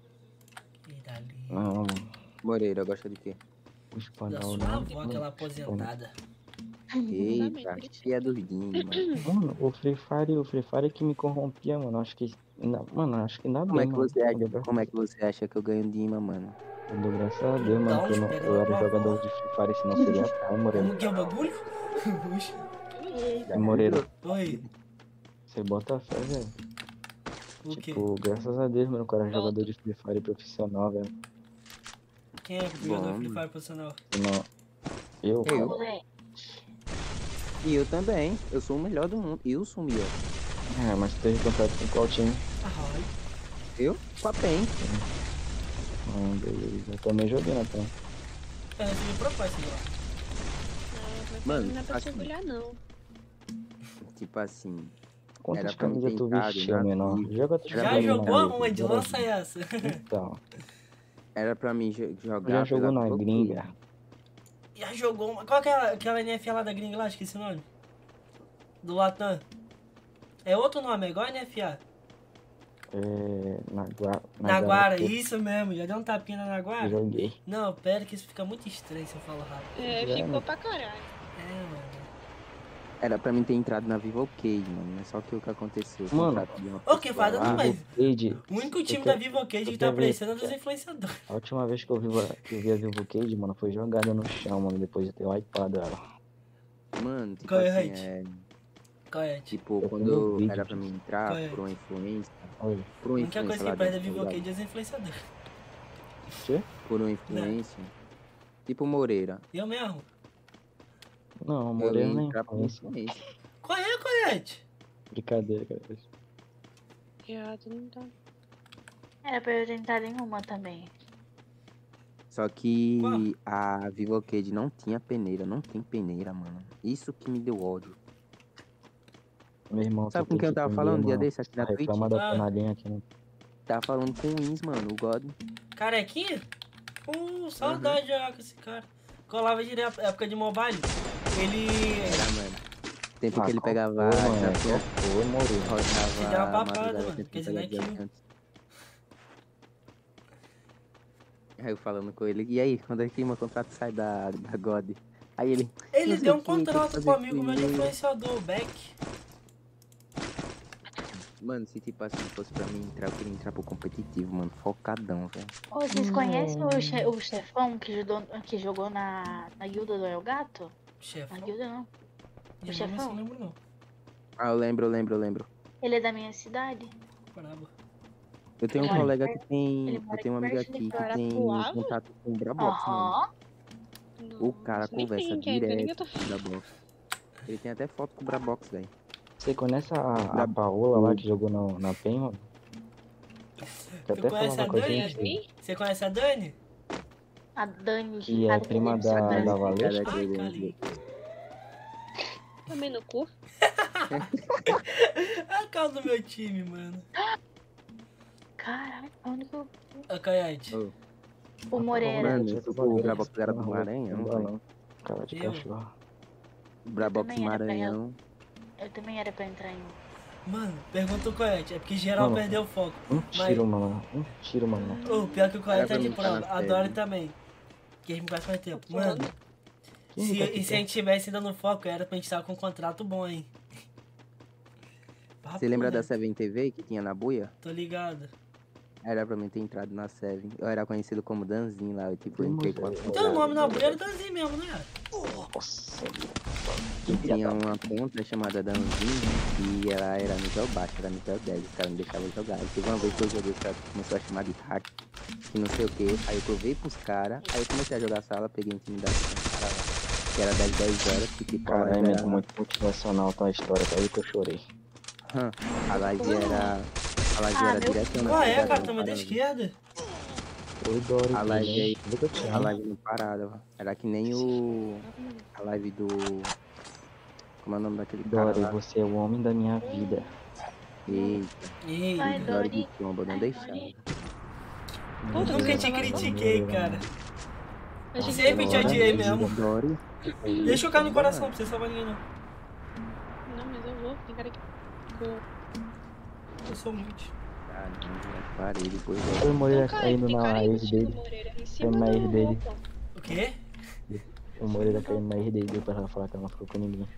E dali. Não, Moreira, gosta de quê? o Da espanhol sua não. avó, aquela aposentada. Eita, que é dos dinhos, mano. Mano, o Free Fire que me corrompia, mano. Acho que. Mano, acho que ainda Como é bem, que mano. você acha, como é que você acha que eu ganho de imã, mano? Eu dou graças a Deus, mano, que eu, não, eu era jogador de Free Fire, senão seria pai, Moreira. Como que é o bagulho? Puxa. Moreira, Oi. você bota fé, velho. O quê? Tipo, graças a Deus, mano, que eu era jogador de Free Fire profissional, velho. Quem é que Bom, jogador Free Fire profissional? Senão, eu, Eu. Moleque. E eu também. Eu sou o melhor do mundo. Eu sou o melhor. É, mas tu teve contrato com qual time? Ai. Eu? Com a PEN. Beleza. Eu também joguei na PEN. Eu recebi proposta de lá. Mano, Não é pra se assim, orgulhar, não. tipo assim. Quantas Era pra mim camisas tu ter entrado vestiu, na menor? vida. Joga tu Era Já pra mim jogou entrar- aonde? Lança essa. Então, Era pra mim jogar. já jogou pela na Pro gringa? Já jogou uma. Qual que é aquela NF lá da gringa lá? Esqueci o nome. Do Latam. É outro nome, é igual a NFA. É. Naguara, isso mesmo. Já deu um tapinha na Eu Naguara? joguei. Não, pera que isso fica muito estranho se eu falo rápido. É, Já, ficou né? pra caralho. É, mano. Era pra mim ter entrado na Vivo Cage, mano. Mas só que o que aconteceu? Mano, contrato de uma Ô, que pessoa fada lá, não, mas Cage, o único time eu da quero- Vivo Cage que eu tá quero ver- aparecendo é dos influenciadores. A última vez que eu vi a Vivo Cage, mano, foi jogada no chão, mano, depois de ter wipado ela. Mano, tipo Qual é, assim, Red? Qual é? tipo, Eu quando tenho um vídeo era pra mim entrar Qual é? por uma influência. Olha, Por A uma única coisa influência que lá perde da dentro, Vivo tá Cage ligado? é os influenciadores. Por uma influência. Tipo Moreira. Eu mesmo. não, Eu ia Moreira nem entrar por uma influência. influência. Qual é, Coyote? Brincadeira, cara. Errado não tá. Era pra eu tentar nenhuma também. Só que Qual? a Vivo Cage não tinha peneira, não tem peneira, mano. Isso que me deu ódio. Meu irmão, Sabe tu com tem quem eu que tava entender, falando um dia mano. desse aqui na Twitch? Reclama da Ah. panelinha aqui, né? Tava falando com o Wins, mano, o God. Carequinha? Saudade de jogar com esse cara. Colava direto, época de mobile. Ele Era, mano. Tempo que ele qual pegava. foi, mano? desafio, Qual foi, Moreira? Te deu uma rodava papada, madrugada, mano, tentando porque pegar senão é desafio kill. antes. Aí eu falando com ele, e aí, quando é que meu contrato sai da God? Aí ele. Ele não sei deu o um que, tem que contrato fazer pro amigo meu de primeiro. influenciador, o Beck. Mano, se tipo assim fosse pra mim entrar, eu queria entrar pro competitivo, mano. Focadão, velho. Ô, vocês conhecem o chefão que jogou na guilda do El Gato? Na Chefão. guilda não. De chefão? nome eu não lembro não. Ah, eu lembro. Ele é da minha cidade. Brabo. Eu tenho um Ele colega mora- que tem. ele Eu mora tenho um aqui amigo perto de aqui que tem Guarapuava? contato com o Brabox, mano. Aham. O cara Nossa, nem conversa sei quem é, nem eu direto tô- com o Brabox. Ele tem até foto com o Brabox, velho. Você conhece a Paola lá que jogou na PEN, mano? Que Tu até conhece falava a com a Dani? gente. Você conhece a Dani? A Dani. Que é a prima Dani, da Cara, Valesca. cara, Ai, cara, Cali. Também no cu. A cara do meu time, mano. Caralho, onde que eu... A Caiate. O Moreira. Mano, o Brabox era do Maranhão, velho. Cara de Eu? cachorro. O Brabox também era pra Maranhão. Eu também era pra entrar em... Mano, pergunta o Coyote. É porque geral Mano, perdeu o foco. Um tiro, mano. Um tiro, mano. O pior que o Coyote tá Era de pra mim prova. ficar na A Dory série. também. Que a gente me conhece faz tempo. Falando. Mano, Quem se, tá aqui, e se a gente tivesse dando foco, era pra gente estar com um contrato bom, hein? Papo Você lembra da reto. Seven TV que tinha na buia? Tô ligado. Era pra mim ter entrado na Seven. Eu era conhecido como Danzinho lá. Eu tipo, Sim, entrei mas com a Teu nome na bolha era Danzinho mesmo, né? Nossa. Tinha uma conta chamada Danzinho e ela era nível baixo, era nível 10, os caras não deixavam jogar. E teve uma vez que eu joguei, os caras começaram a chamar de hack, que não sei o que. Aí eu provei pros caras, aí eu comecei a jogar sala, peguei intimidação com os caras lá. Que era das 10 horas, que tipo, a Caralho, live é era... muito motivacional tá a história, tá aí que eu chorei. A live era... A live era meu direto Qual é, parada, cara? Também da parada. esquerda. Oi, Dory. A live tudo aí- bem? Tudo que eu te A amo. live não parada, era que nem o... A live do... Como é o nome daquele cara Dory, lá? você é o homem da minha vida. Eita, Ei, Ai, Dory Dori. de tromba, não deixava. Puta, nunca eu te tava- critiquei, cara. Achei que Sempre te odiei mesmo. Dory. Deixa eu cair no coração pra você salvar ninguém, não. Não, mas eu vou. Tem cara que... Eu sou muito. Ah, não, parei, depois Oi, Moreira Não, cara, caindo tem na cara aí ex vestido dele. Moreira em Foi cima na do ex dele. balcão. O quê? O Moreira caindo na ex dele, deu pra ela falar que ela não ficou com ninguém.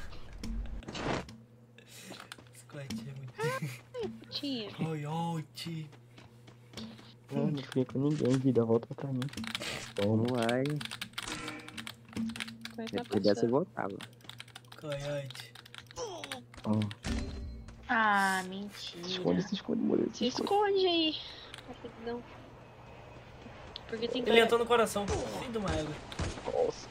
Esse Coyote é muito. Tinha. Coyote. Eu não fiquei com ninguém, vida, volta pra mim. Toma. Vamos lá, hein? Conhece a Se pudesse, eu pessoa. voltava. Coyote. Toma. Ah, Se mentira. esconde, Moreira. Se esconde aí. Rapidão. Porque tem Ele cara... entrou no coração. Filho de uma égua. Nossa.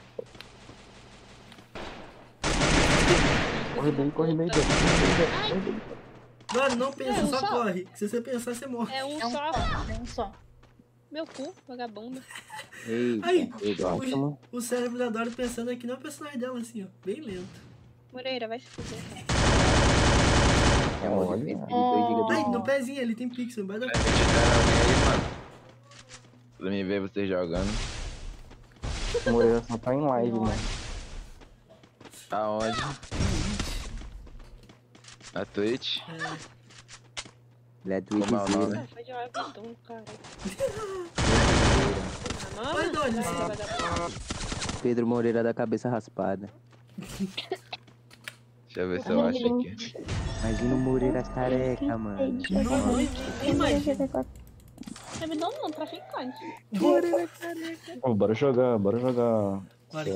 Corre bem, corre bem, Deus. Corre bem. Mano, não pensa, É, um só só. corre. Se você pensar, você morre. É um É um só. só, é um só. Meu cu, vagabundo. Eita, Aí, eu ótimo. O cérebro da Dory pensando aqui não é o personagem dela, assim, ó. Bem lento. Moreira, vai se fuder, cara. É uma Olha. defesa de 2 GB Ai, do... no pezinho ele tem pixel, vai dar. Vai acreditar alguém aí, mano. Pra me ver você jogando. Moreira só tá em live, mano. Aonde? Na Twitch? Ele é Como é o tweetzeiro. nome? Ah, foi de Washington, cara. Ah, Vai, Dori, vai, sim. vagabundo. Pedro Moreira da cabeça raspada. Deixa eu ver se eu acho aqui. Imagina o Moreira careca, mano. Não, imagina. Não me dão não, traficante. Ô, bora jogar, bora jogar. Bora.